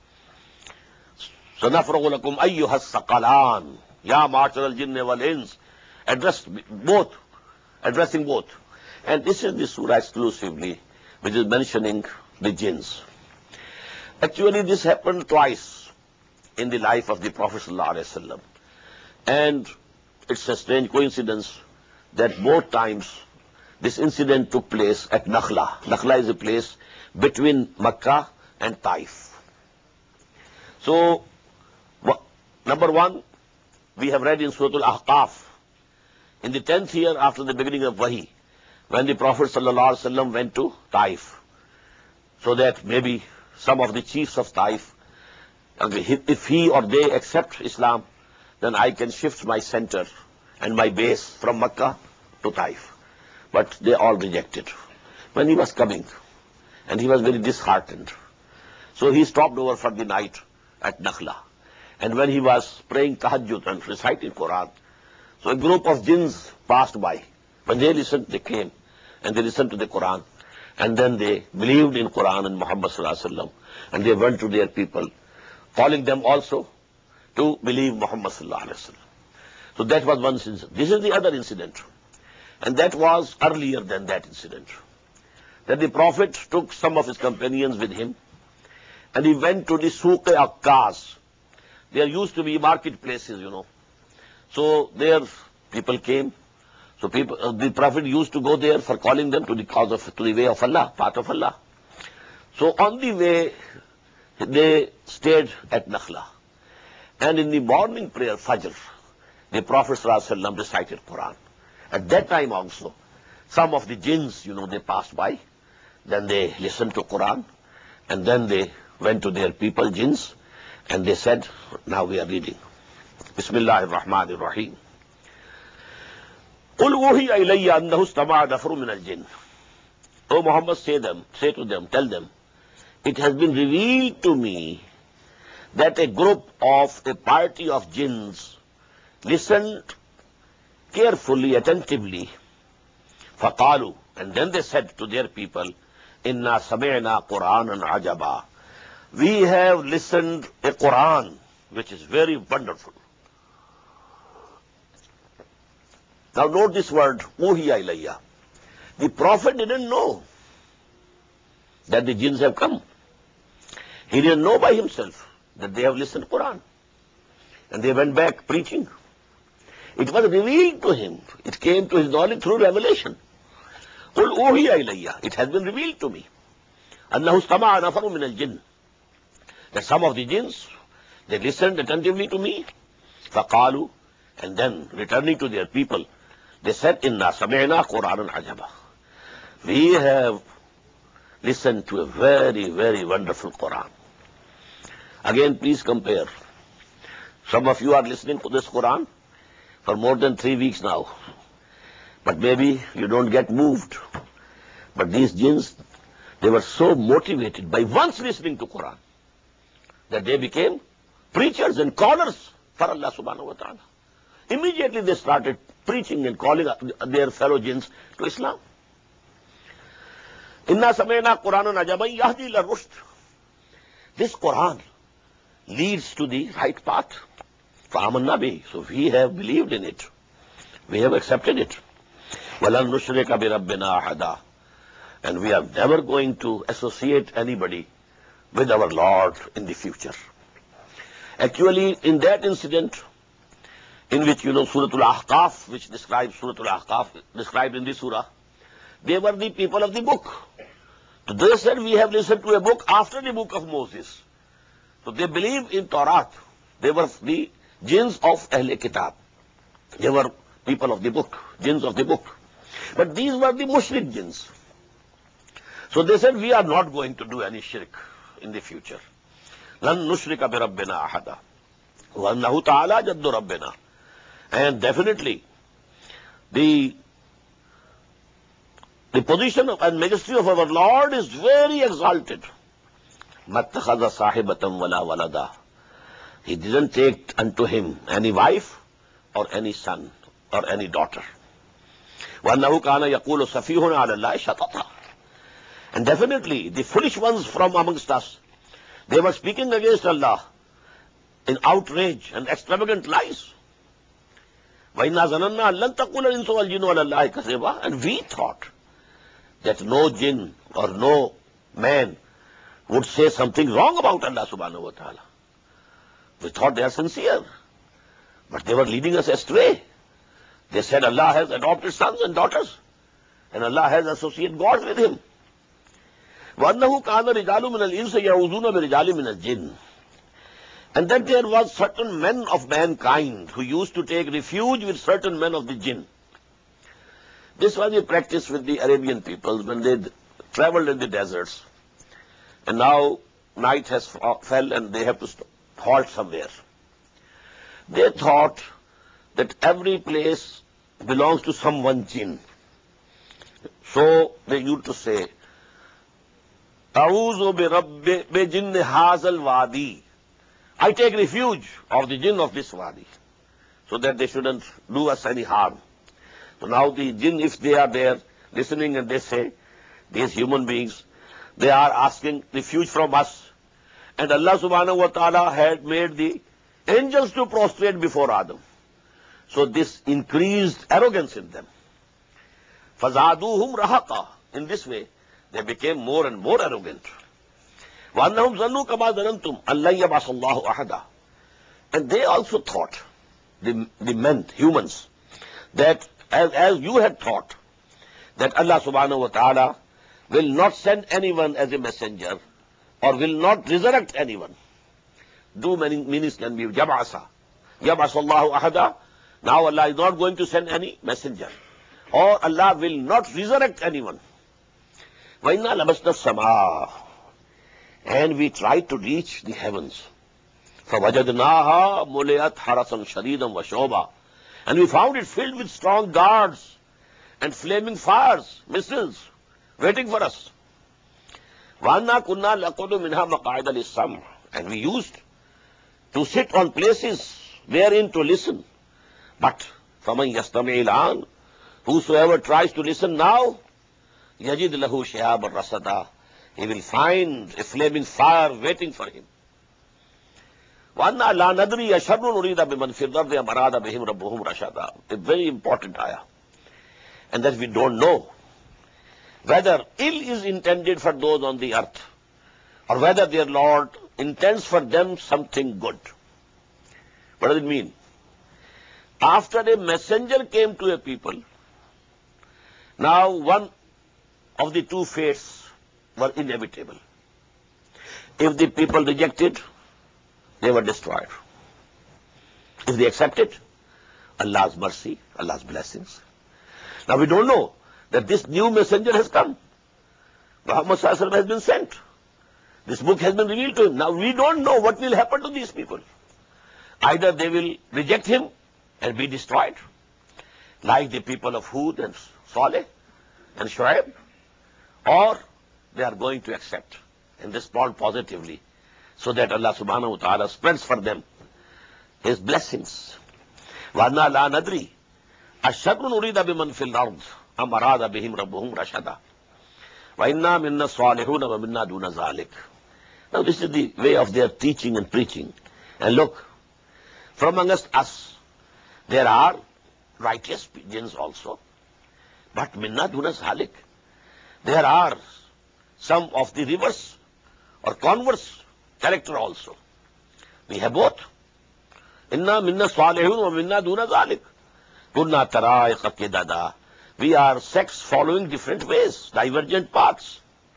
سَنَفْرُغُ لَكُمْ أَيُّهَا الثَّقَلَانِ يَا مَعْشَرَ الْجِنِّ وَالْإِنسِ. Addressed both, addressing both. And this is the surah exclusively which is mentioning the jinns. Actually, this happened twice in the life of the Prophet ﷺ. And it's a strange coincidence that both times this incident took place at Nakhla. Nakhla is a place between Makkah and Taif. So, number one, we have read in Surah Al-Ahqaf, in the tenth year after the beginning of Wahi, when the Prophet ﷺ went to Taif, so that maybe some of the chiefs of Taif, if he or they accept Islam, then I can shift my center and my base from Makkah to Taif. But they all rejected. When he was coming, and he was very disheartened, so he stopped over for the night at Nakhla. And when he was praying tahajjud and reciting Quran, so a group of jinns passed by. When they listened, they came and they listened to the Quran. And then they believed in Quran and Muhammad sallallahu alaihi wasallam. And they went to their people, calling them also to believe Muhammad sallallahu alaihi wasallam. So that was one incident. This is the other incident. And that was earlier than that incident. That the Prophet took some of his companions with him and he went to the Suq-e-Akkaz. There used to be marketplaces, you know. So there people came. So people, uh, the Prophet used to go there for calling them to the cause of, to the way of Allah, path of Allah. So on the way, they stayed at Nakhla. And in the morning prayer, Fajr, the Prophet ﷺ recited Quran. At that time also, some of the jinns, you know, they passed by. Then they listened to Quran. And then they went to their people, jinns, and they said, now we are reading. Bismillah ar-Rahman ar-Rahim. قُلْ وُحِيَ إِلَيَّ أَنَّهُ اسْتَمَعَ نَفْرٌ مِنَ الْجِنِّ. O Muhammad, say them, say to them, tell them, it has been revealed to me that a group of a party of jinns listened carefully, attentively. فَقَالُوا, and then they said to their people, إِنَّا سَمِعْنَا قُرْآنًا عَجَبًا. We have listened a Quran which is very wonderful. Now note this word, Uhiya ilayya. The Prophet didn't know that the jinns have come. He didn't know by himself that they have listened Quran. And they went back preaching. It was revealed to him. It came to his knowledge through revelation. قُلْ أُوحِيَ إِلَيَّ. It has been revealed to me. أَنَّهُ اسْتَمَعَ نَفَرٌ مِنَ الْجِنِّ. That some of the jinns, they listened attentively to me. فَقَالُوا, and then returning to their people, they said, إِنَّا سَمِعْنَا قُرْآنًا عَجَبًا. We have listened to a very, very wonderful Quran. Again, please compare. Some of you are listening to this Quran for more than three weeks now. But maybe you don't get moved. But these jinns, they were so motivated by once listening to Quran that they became preachers and callers for Allah subhanahu wa ta'ala. Immediately they started preaching and calling their fellow jinns to Islam. Inna samayna Quranan ajaban yahdi ila rushd. This Quran leads to the right path. فَآمَنَّا بِهِ. So we have believed in it. We have accepted it. وَلَن نُشْرِكَ بِرَبِّنَا أَحَدًا. And we are never going to associate anybody with our Lord in the future. Actually, in that incident, in which, you know, Surah Al-Ahqaf, which describes Surah Al-Ahqaf, described in this surah, they were the people of the book. So they said, we have listened to a book after the book of Moses. So they believed in Torah. They were the jinns of Ahl Kitab. They were people of the book, jinns of the book. But these were the mushrik jinns. So they said, we are not going to do any shirk in the future. لَن نُشْرِكَ بِرَبِّنَا أَحَدًا وَأَنَّهُ تَعَالَى جَدُّ رَبِّنَا. And definitely, the, the position of, and majesty of our Lord is very exalted. مَتَّخَذَ صَاحِبَةً وَلَا وَلَدًا. He didn't take unto him any wife or any son or any daughter. وَأَنَّهُ كَانَ يَقُولُ سَفِيهٌ عَلَى اللَّهِ شَطَطًا. And definitely, the foolish ones from amongst us, they were speaking against Allah in outrage and extravagant lies. وَإِنَّا ظَنَنَّا لَن تَقُولَ الْإِنسُ وَالْجِنُّ عَلَى اللَّهِ كَذِبًا. And we thought that no jinn or no man would say something wrong about Allah subhanahu wa ta'ala. We thought they are sincere, but they were leading us astray. They said Allah has adopted sons and daughters, and Allah has associated gods with him. وَأَنَّهُ كَانَ رِجَالٌ مِنَ الْإِنسِ يَعُوذُونَ بِرِجَالٍ مِنَ الْجِنِّ. And that there was certain men of mankind who used to take refuge with certain men of the jinn. This was a practice with the Arabian peoples when they traveled in the deserts. And now night has fell and they have to halt somewhere. They thought that every place belongs to some one jinn. So they used to say, أَعُوذُ بِرَبِّ بِجِنِّ هَذَا الْوَادِي. I take refuge of the jinn of this wadi, so that they shouldn't do us any harm. So now the jinn, if they are there listening and they say, these human beings, they are asking refuge from us. And Allah subhanahu wa ta'ala had made the angels to prostrate before Adam. So this increased arrogance in them. فَزَادُوهُمْ رَهَقًا. In this way, they became more and more arrogant. وَأَنَّهُمْ ظَنُّوا كَمَا ظَنَنْتُمْ أَنْ لَنْ يَبْعَثَ اللَّهُ أَحَدًا. And they also thought, the, the men, humans, that as, as you had thought, that Allah subhanahu wa ta'ala will not send anyone as a messenger, or will not resurrect anyone. Do many meanings can be Jab'asa. Yab'asa Allahu ahada. Now Allah is not going to send any messenger. Or Allah will not resurrect anyone. وَإِنَّا لَمَسْنَا السَّمَاءَ. And we tried to reach the heavens. فَوَجَدْنَاهَا مُلِئَتْ حَرَسًا شَدِيدًا وَشَوْبًا. And we found it filled with strong guards and flaming fires, missiles, waiting for us. وَأَنَّا كُنَّا لَقُعُدُ مِنْهَا مَقَاعِدَ لِلسَّمْعِ. And we used to sit on places wherein to listen. But فَمَنْ يَسْتَمِعِ الْآنَ, whosoever tries to listen now, يَجِدْ لَهُ شِهَابًا رَصَدًا, he will find a flaming fire waiting for him. وَأَنَّا لَا نَدْرِي أَشَرٌّ أُرِيدَ بِمَنْ فِي الْأَرْضِ أَمْ أَرَادَ بِهِمْ رَبُّهُمْ رَشَدًا. A very important ayah. And that we don't know whether ill is intended for those on the earth or whether their Lord intends for them something good. What does it mean? After a messenger came to a people, now one of the two fates were inevitable. If the people rejected, they were destroyed. If they accepted, Allah's mercy, Allah's blessings. Now we don't know that this new messenger has come. Muhammad Sallallahu Alaihi Wasallam has been sent. This book has been revealed to him. Now we don't know what will happen to these people. Either they will reject him and be destroyed, like the people of Hud and Saleh and Shuaib, or they are going to accept and respond positively, so that Allah subhanahu wa ta'ala spreads for them His blessings. وَأَنَّا لَا نَدْرِي أَشَرٌّ أُرِيدَ بِمَنْ فِي الْأَرْضِ أَمْ أَرَادَ بِهِمْ رَبُّهُمْ رَشَدًا وَإِنَّا مِنَّا الصَّالِحُونَ وَمِنَّا دُونَ ذَلِكَ. Now this is the way of their teaching and preaching. And look, from amongst us, there are righteous jinns also. But minna duna zalik, there are some of the reverse or converse character also. We have both. Inna minna salihun wa minna duna zalik. Kunna taraiqa kidada. We are sects following different ways, divergent paths.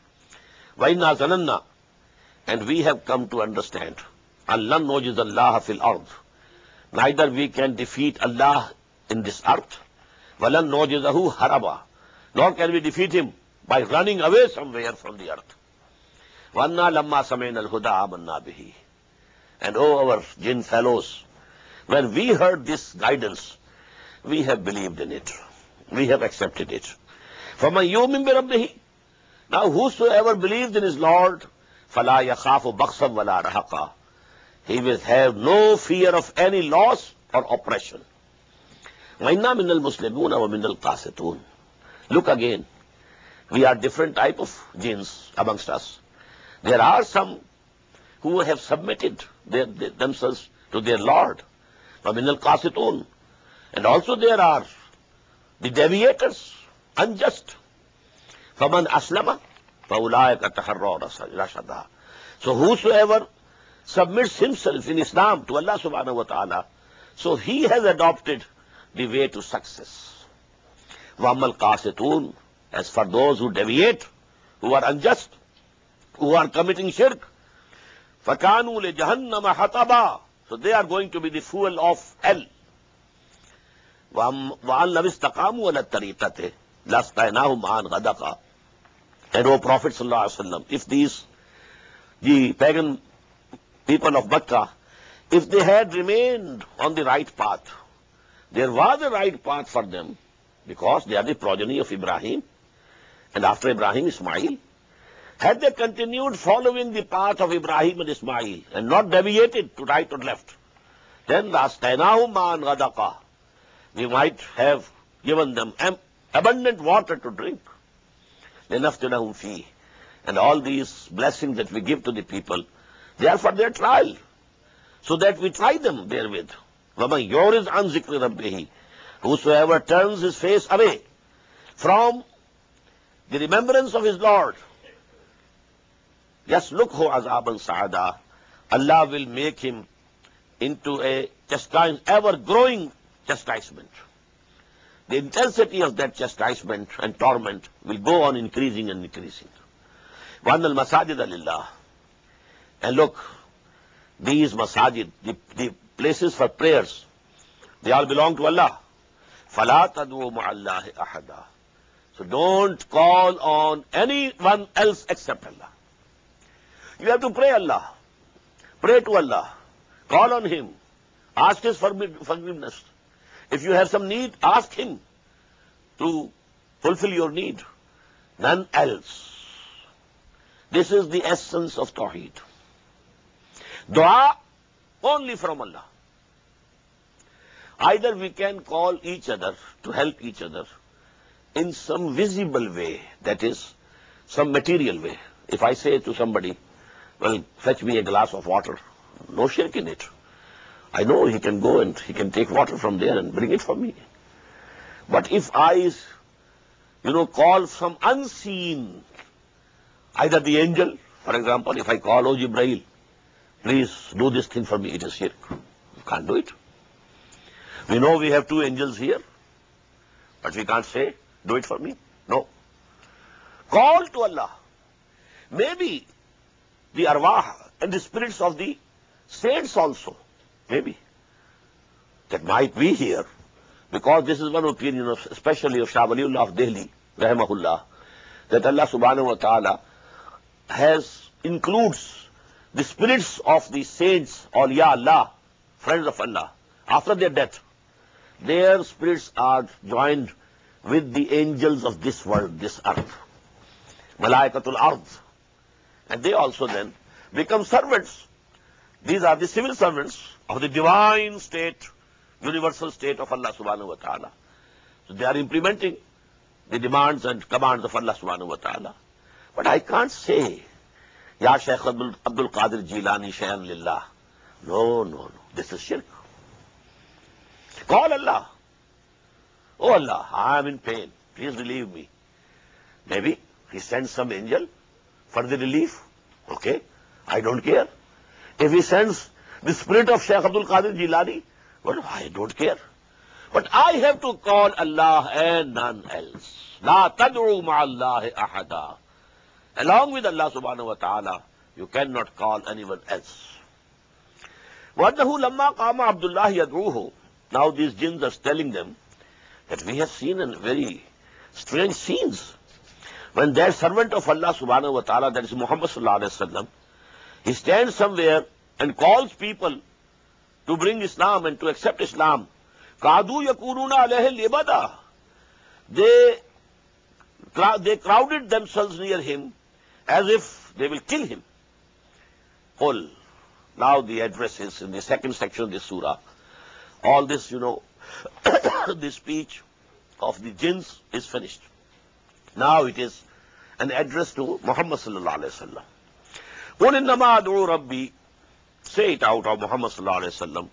Wa inna zananna. And we have come to understand. Allah nojiz Allah fil ard. Neither we can defeat Allah in this earth. Walan nojizahu haraba. Nor can we defeat him by running away somewhere from the earth. Wanna lamma samaina al-huda amanna bihi. And oh, our jinn fellows, when we heard this guidance, we have believed in it. We have accepted it. فَمَنْ يُؤْمِنْ بِرَبِّهِ. Now whosoever believes in his Lord, فَلَا يَخَافُ بَخْسًا وَلَا رَهَقًا. He will have no fear of any loss or oppression. وَإِنَّا مِنَ الْمُسْلِمُونَ وَمِنَ الْقَاسِطُونَ. Look again. We are different type of jinns amongst us. There are some who have submitted their, their, themselves to their Lord. وَمِنَ الْقَاسِطُونَ. And also there are the deviators, unjust. فَمَنْ أَسْلَمَ فَأُولَٰئِكَ تَحَرَّوْا رَشَدًا. So whosoever submits himself in Islam to Allah subhanahu wa ta'ala, so he has adopted the way to success. وَأَمَّا الْقَاسِطُونَ. As for those who deviate, who are unjust, who are committing shirk, فَكَانُوا لِجَهَنَّمَ حَطَبًا. So they are going to be the fuel of hell. وَأَنْ لَوِ اسْتَقَامُوا عَلَى الطَّرِيقَةِ لَاسْقَيْنَاهُمْ مَاءً غَدَقًا. And O Prophet sallallahu alaihi wasallam, if these, the pagan people of Makkah, if they had remained on the right path, there was a right path for them, because they are the progeny of Ibrahim, and after Ibrahim, Ismail. Had they continued following the path of Ibrahim and Ismail, and not deviated to right or left, then لَاسْقَيْنَاهُمْ مَاءً غَدَقًا. We might have given them abundant water to drink. لِنَفْتِنَهُمْ فِيهِ. And all these blessings that we give to the people, they are for their trial, so that we try them therewith. وَمَنْ يُعْرِضْ عَنْ ذِكْرِ رَبِّهِ. Whosoever turns his face away from the remembrance of his Lord, يَسْلُكْهُ عَذَابًا سَعَدًا. Allah will make him into a chastisement, ever-growing chastisement. The intensity of that chastisement and torment will go on increasing and increasing. وَأَنَّ الْمَسَاجِدَ لِلَّهِ. And look, these masajid, the, the places for prayers, they all belong to Allah. فَلَا تَدْعُوا مَعَ اللَّهِ أَحَدًا. So don't call on anyone else except Allah. You have to pray Allah. Pray to Allah. Call on Him. Ask His forgiveness. If you have some need, ask Him to fulfill your need. None else. This is the essence of Tawheed. Dua only from Allah. Either we can call each other to help each other in some visible way, that is, some material way. If I say to somebody, well, fetch me a glass of water, no shirk in it. I know he can go and he can take water from there and bring it for me. But if I, you know, call some unseen, either the angel, for example, if I call, oh Jibrail, please do this thing for me, it is shirk. You can't do it. We know we have two angels here, but we can't say, do it for me. No. Call to Allah. Maybe the arwah and the spirits of the saints also, maybe, that might be here, because this is one opinion, of, especially of Shah Waliullah of Delhi, rahimahullah, that Allah subhanahu wa ta'ala has, includes the spirits of the saints, awliya Allah, friends of Allah, after their death. Their spirits are joined with the angels of this world, this earth, Malaikatul Ard, and they also then become servants. These are the civil servants of the divine state, universal state of Allah subhanahu wa ta'ala. So they are implementing the demands and commands of Allah subhanahu wa ta'ala. But I can't say, Ya Shaykh Abdul, Abdul Qadir Jilani Shayan Lillah. No, no, no. This is shirk. Call Allah. Oh Allah, I am in pain. Please relieve me. Maybe he sends some angel for the relief. Okay, I don't care. If he sends the spirit of Shaykh Abdul Qadir Jilani, well, I don't care. But I have to call Allah and none else. La tad'u ma'allahi ahada. Along with Allah subhanahu wa ta'ala, you cannot call anyone else. وَأَنَّهُ لَمَّا قَامَ عَبْدُ اللَّهِ يَدْعُوهُ. Now these jinns are telling them that we have seen in very strange scenes. When their servant of Allah subhanahu wa ta'ala, that is Muhammad sallallahu alayhi wa sallam, he stands somewhere and calls people to bring Islam and to accept Islam. Kadu yakununa alayhi libada. They, they crowded themselves near him as if they will kill him. Qul. Now the address is in the second section of this surah. All this, you know, the speech of the jinns is finished. Now it is an address to Muhammad sallallahu alayhi wa sallam. Qul innama ad'u rabbi. Say it out of Muhammad sallallahu alayhi wa sallam.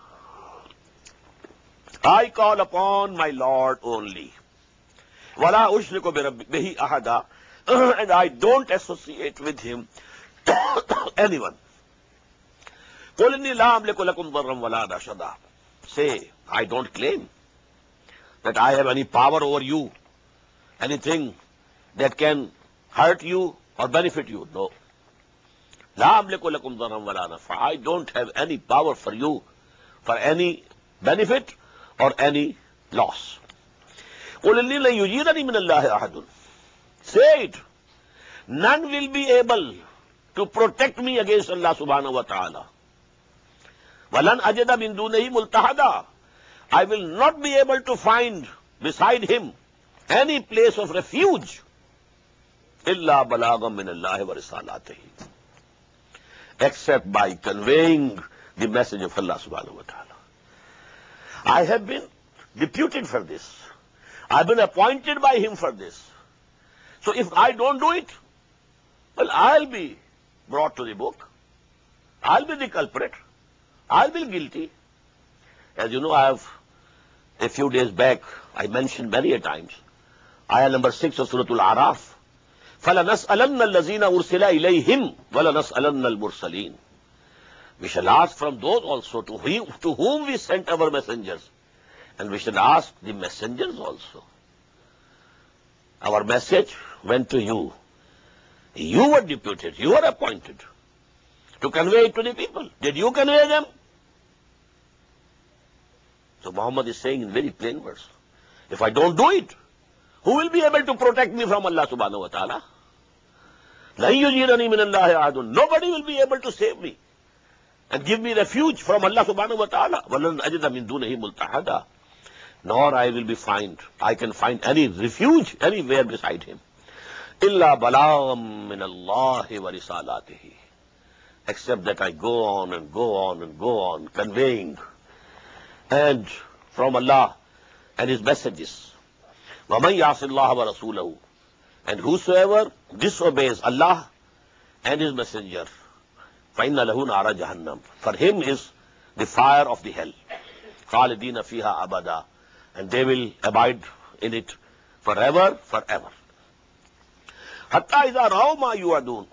I call upon my Lord only. Wala ushriku bihi ahada. And I don't associate with him anyone. Qul inni la amliku lakum dharran wala rashada. Say, I don't claim that I have any power over you, anything that can hurt you or benefit you. No. La amliku lakum dharran wala nafa. I don't have any power for you, for any benefit or any loss. Qul inni lan yujirani min Allahi ahadun. Say it. None will be able to protect me against Allah subhanahu wa ta'ala. Walan ajada min dunahi multahada. I will not be able to find beside him any place of refuge. Illa balagam min Allahi wa risalatihi. Except by conveying the message of Allah subhanahu wa ta'ala. I have been deputed for this. I've been appointed by him for this. So if I don't do it, well, I'll be brought to the book. I'll be the culprit. I'll be guilty. As you know, I have, a few days back, I mentioned many a times, ayah number six of Surah Al-Araf, فَلَنَسْأَلَنَّ الَّذِينَ أُرْسِلَ إِلَيْهِمْ وَلَنَسْأَلَنَّ الْمُرْسَلِينَ. We shall ask from those also to whom, to whom we sent our messengers. And we shall ask the messengers also. Our message went to you. You were deputed, you were appointed to convey it to the people. Did you convey them? So Muhammad is saying in very plain words, if I don't do it, who will be able to protect me from Allah subhanahu wa ta'ala? Nobody will be able to save me and give me refuge from Allah subhanahu wa ta'ala. Nor I will be find, I can find any refuge anywhere beside him. illa balagam min Allahi wa risalatihi. Except that I go on and go on and go on conveying and from Allah and His messages. وَمَنْ يَعْصِ اللَّهَ وَرَسُولَهُ. And whosoever disobeys Allah and His messenger, فَإِنَّ لَهُ نَارَ جَهَنَّمْ. For him is the fire of the hell. خَالِدِينَ فِيهَا أَبَدًا. And they will abide in it forever, forever. حَتَّى إِذَا رَأَوْا مَا يُوعَدُونَ.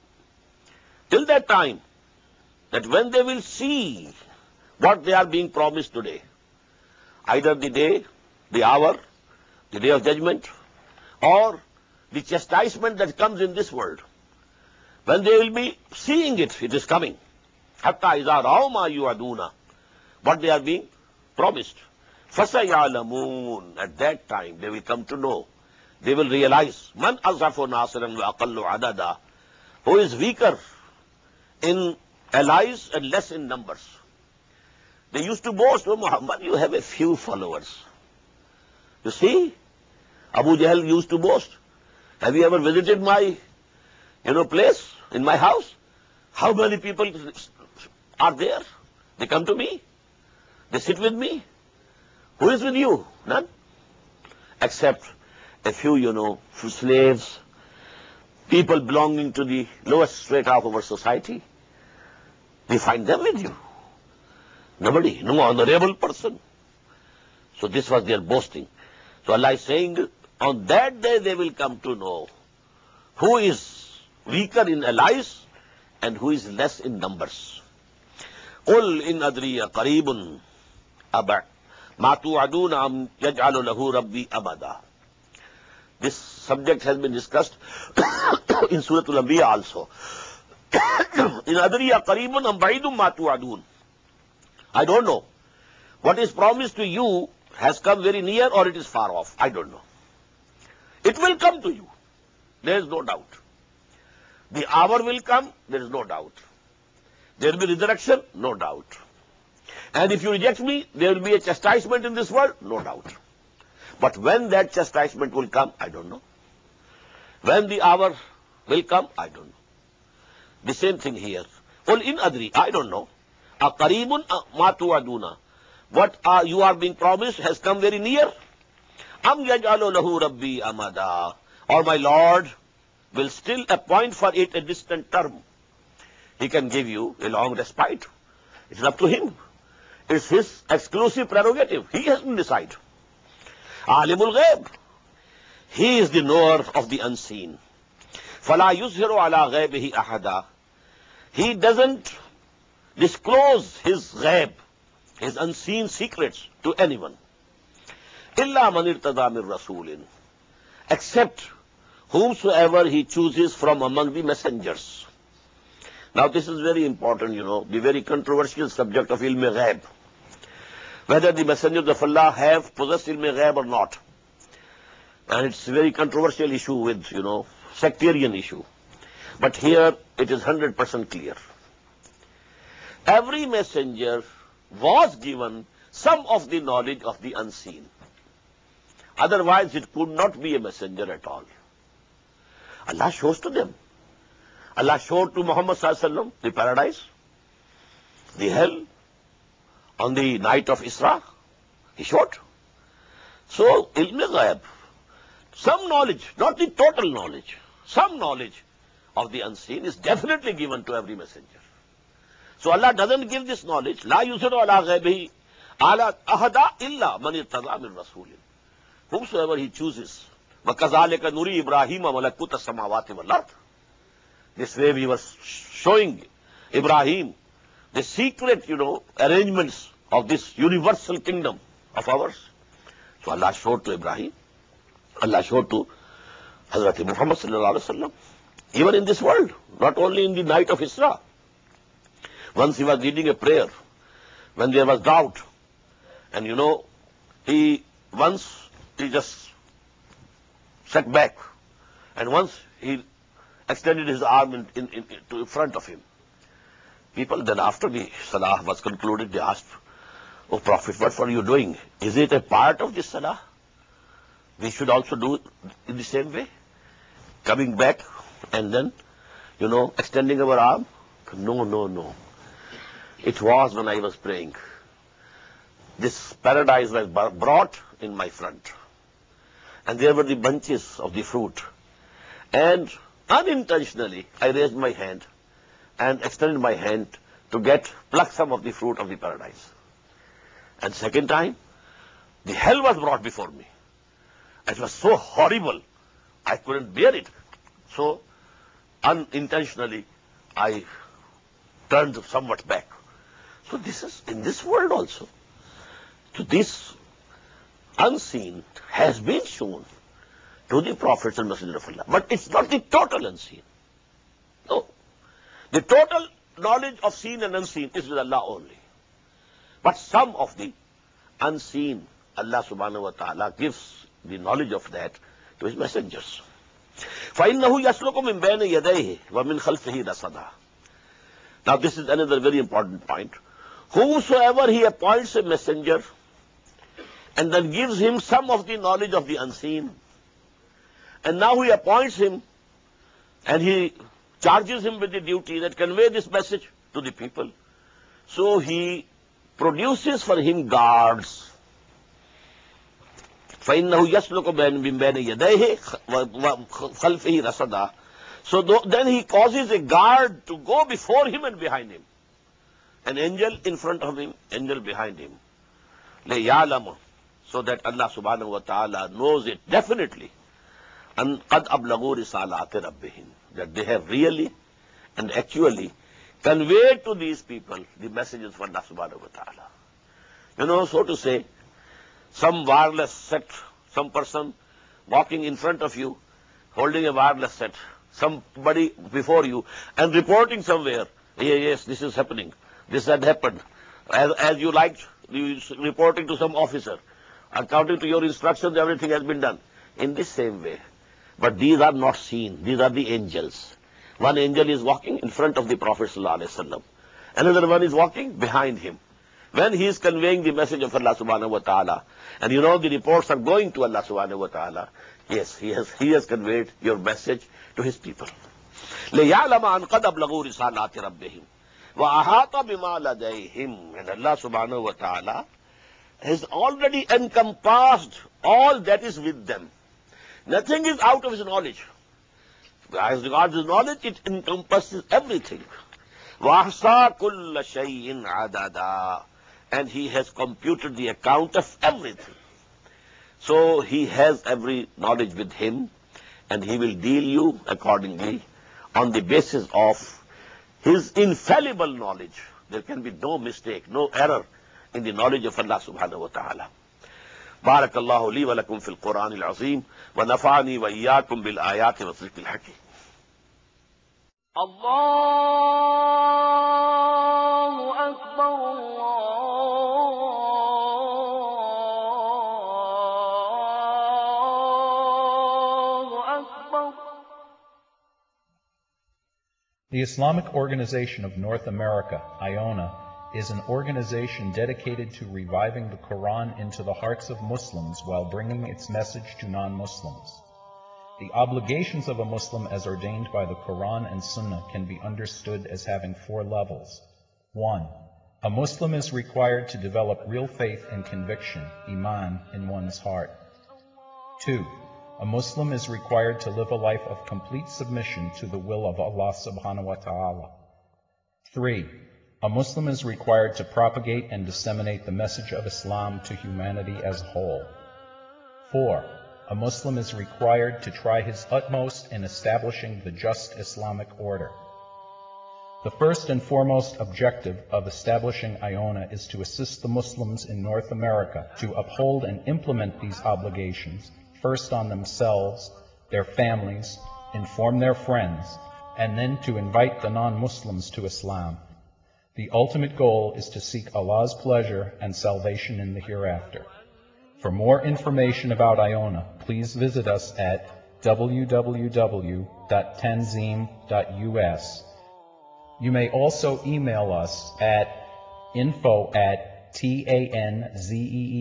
Till that time, that when they will see what they are being promised today, either the day, the hour, the day of judgment, or the chastisement that comes in this world, when they will be seeing it, it is coming. حَتَّى إِذَا رَأَوْا مَا يُوعَدُونَ. What they are being promised. فَسَيَعْلَمُونَ. At that time, they will come to know. They will realize, مَنْ أَضْعَفُ نَاصِرًا وَأَقَلُّ عَدَدًا. Who is weaker in allies and less in numbers. They used to boast, oh Muhammad, you have a few followers. You see, Abu Jahl used to boast. Have you ever visited my, you know, place, in my house? How many people are there? They come to me. They sit with me. Who is with you? None. Except a few, you know, few slaves, people belonging to the lowest strata of our society. We find them with you. Nobody, no honorable person. So this was their boasting. So Allah is saying, on that day they will come to know who is weaker in allies and who is less in numbers. قُلْ إِنْ أَدْرِيَ قَرِيبٌ أَبَعْ مَا تُوعَدُونَ أَمْ يَجْعَلُ لَهُ رَبِّي أَبَدًا. This subject has been discussed in Surah Al-Anbiya also. In adriya qareebun am ba'idun ma tu'adun. I don't know. What is promised to you has come very near or it is far off. I don't know. It will come to you. There is no doubt. The hour will come. There is no doubt. There will be resurrection. No doubt. And if you reject me, there will be a chastisement in this world. No doubt. But when that chastisement will come, I don't know. When the hour will come, I don't know. The same thing here. Qul in adri, I don't know. Aqareebun ma tu'aduna. What are, you are being promised has come very near. Am yaj'alu lahu rabbi amada. Or my Lord will still appoint for it a distant term. He can give you a long respite. It's up to him. It's his exclusive prerogative. He has to decide. Alimul Ghaib. He is the knower of the unseen. Fala yuzhiru ala ghaibihi ahada. He doesn't disclose his ghaib, his unseen secrets to anyone. Illa man irtada min rasulin. Except whomsoever he chooses from among the messengers. Now this is very important, you know, the very controversial subject of ilm ghaib. Whether the messengers of Allah have possessed ilm ghaib or not. And it's a very controversial issue with, you know, sectarian issue. But here it is one hundred percent clear. Every messenger was given some of the knowledge of the unseen. Otherwise it could not be a messenger at all. Allah shows to them. Allah showed to Muhammad sallallahu alaihi wasallam the paradise, the hell, on the night of Isra. He showed. So, ilm ghaib, some knowledge, not the total knowledge, some knowledge of the unseen is definitely given to every messenger. So Allah doesn't give this knowledge. La yusiru ala ghaibihi ala ahada illa man irtada min rasulin. Whomsoever he chooses. وَكَذَلِكَ نُرِي إِبْرَاهِيمَ مَلَكُوتَ السَّمَاوَاتِ وَالْأَرْضِ. This way we were showing Ibrahim the secret, you know, arrangements of this universal kingdom of ours. So Allah showed to Ibrahim. Allah showed to Hazrat Muhammad sallallahu alaihi wasallam. Even in this world, not only in the night of Isra. Once he was leading a prayer, when there was doubt, and you know, he once he just sat back, and once he extended his arm in, in, in, to in front of him. People then after the salah was concluded, they asked, "Oh Prophet, what are you doing? Is it a part of this salah? We should also do it in the same way." coming back and then, you know, extending our arm. No, no, no. It was when I was praying. This paradise was brought in my front. And there were the bunches of the fruit. And unintentionally, I raised my hand and extended my hand to get, pluck some of the fruit of the paradise. And second time, the hell was brought before me. It was so horrible, I couldn't bear it. So, unintentionally, I turned somewhat back. So this is in this world also. So this unseen has been shown to the prophets and Messenger of Allah. But it's not the total unseen. No. The total knowledge of seen and unseen is with Allah only. But some of the unseen, Allah subhanahu wa ta'ala gives the knowledge of that to his messengers. فَإِنَّهُ يَسْلُكُ مِنْ بَيْنِ يَدَيْهِ وَمِنْ خَلْفِهِ رَصَدًا. Now this is another very important point. Whosoever he appoints a messenger and then gives him some of the knowledge of the unseen, and now he appoints him and he charges him with the duty that convey this message to the people. So he produces for him guards. فَإِنَّهُ يَسْلُكُ مِنْ بَيْنِ يَدَيْهِ وَخَلْفِهِ رَصَدًا. So then he causes a guard to go before him and behind him. An angel in front of him, angel behind him. لِيَعْلَمُ. So that Allah subhanahu wa ta'ala knows it definitely. And قَدْ أَبْلَغُوا رِسَالَاتِ رَبِّهِمْ. That they have really and actually conveyed to these people the messages of Allah subhanahu wa ta'ala. You know, so to say, some wireless set, some person walking in front of you, holding a wireless set, somebody before you, and reporting somewhere, yeah, yes, this is happening, this had happened, as, as you liked, you reporting to some officer, according to your instructions, everything has been done. In this same way. But these are not seen, these are the angels. One angel is walking in front of the Prophet ﷺ. Another one is walking behind him. When he is conveying the message of Allah subhanahu wa ta'ala, and you know the reports are going to Allah subhanahu wa ta'ala, yes, he has, he has conveyed your message to his people. لِيَعْلَمَ أَنْ قَدْ أَبْلَغُوا رِسَالَاتِ رَبِّهِمْ وَأَحَاطَ بِمَا لَدَيْهِمْ. And Allah subhanahu wa ta'ala has already encompassed all that is with them. Nothing is out of his knowledge. As regards his knowledge, it encompasses everything. وَأَحْصَى كُلَّ شَيْءٍ عَدَدًا. And he has computed the account of everything. So he has every knowledge with him, and he will deal you accordingly on the basis of his infallible knowledge. There can be no mistake, no error in the knowledge of Allah subhanahu wa ta'ala. بارك الله لي ولكم في القرآن العظيم ونفعني وإياكم بالآيات والذكر الحكيم. الله أكبر الله أكبر. The Islamic Organization of North America, IONA, is an organization dedicated to reviving the Quran into the hearts of Muslims while bringing its message to non-Muslims. The obligations of a Muslim as ordained by the Quran and Sunnah can be understood as having four levels. One, a Muslim is required to develop real faith and conviction, iman, in one's heart. Two, a Muslim is required to live a life of complete submission to the will of Allah subhanahu wa ta'ala. Three, a Muslim is required to propagate and disseminate the message of Islam to humanity as a whole. Four, a Muslim is required to try his utmost in establishing the just Islamic order. The first and foremost objective of establishing IONA is to assist the Muslims in North America to uphold and implement these obligations, first on themselves, their families, inform their friends, and then to invite the non-Muslims to Islam. The ultimate goal is to seek Allah's pleasure and salvation in the hereafter. For more information about IONA, please visit us at w w w dot tanzim dot u s. You may also email us at info at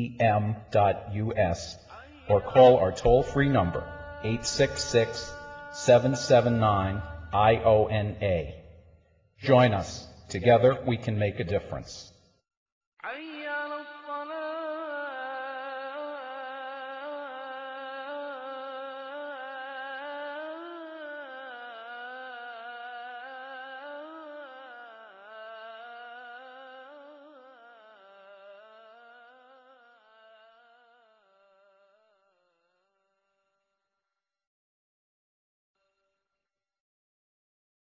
tanzeem dot u s or call our toll-free number eight six six, seven seven nine I O N A. Join us. Together we can make a difference.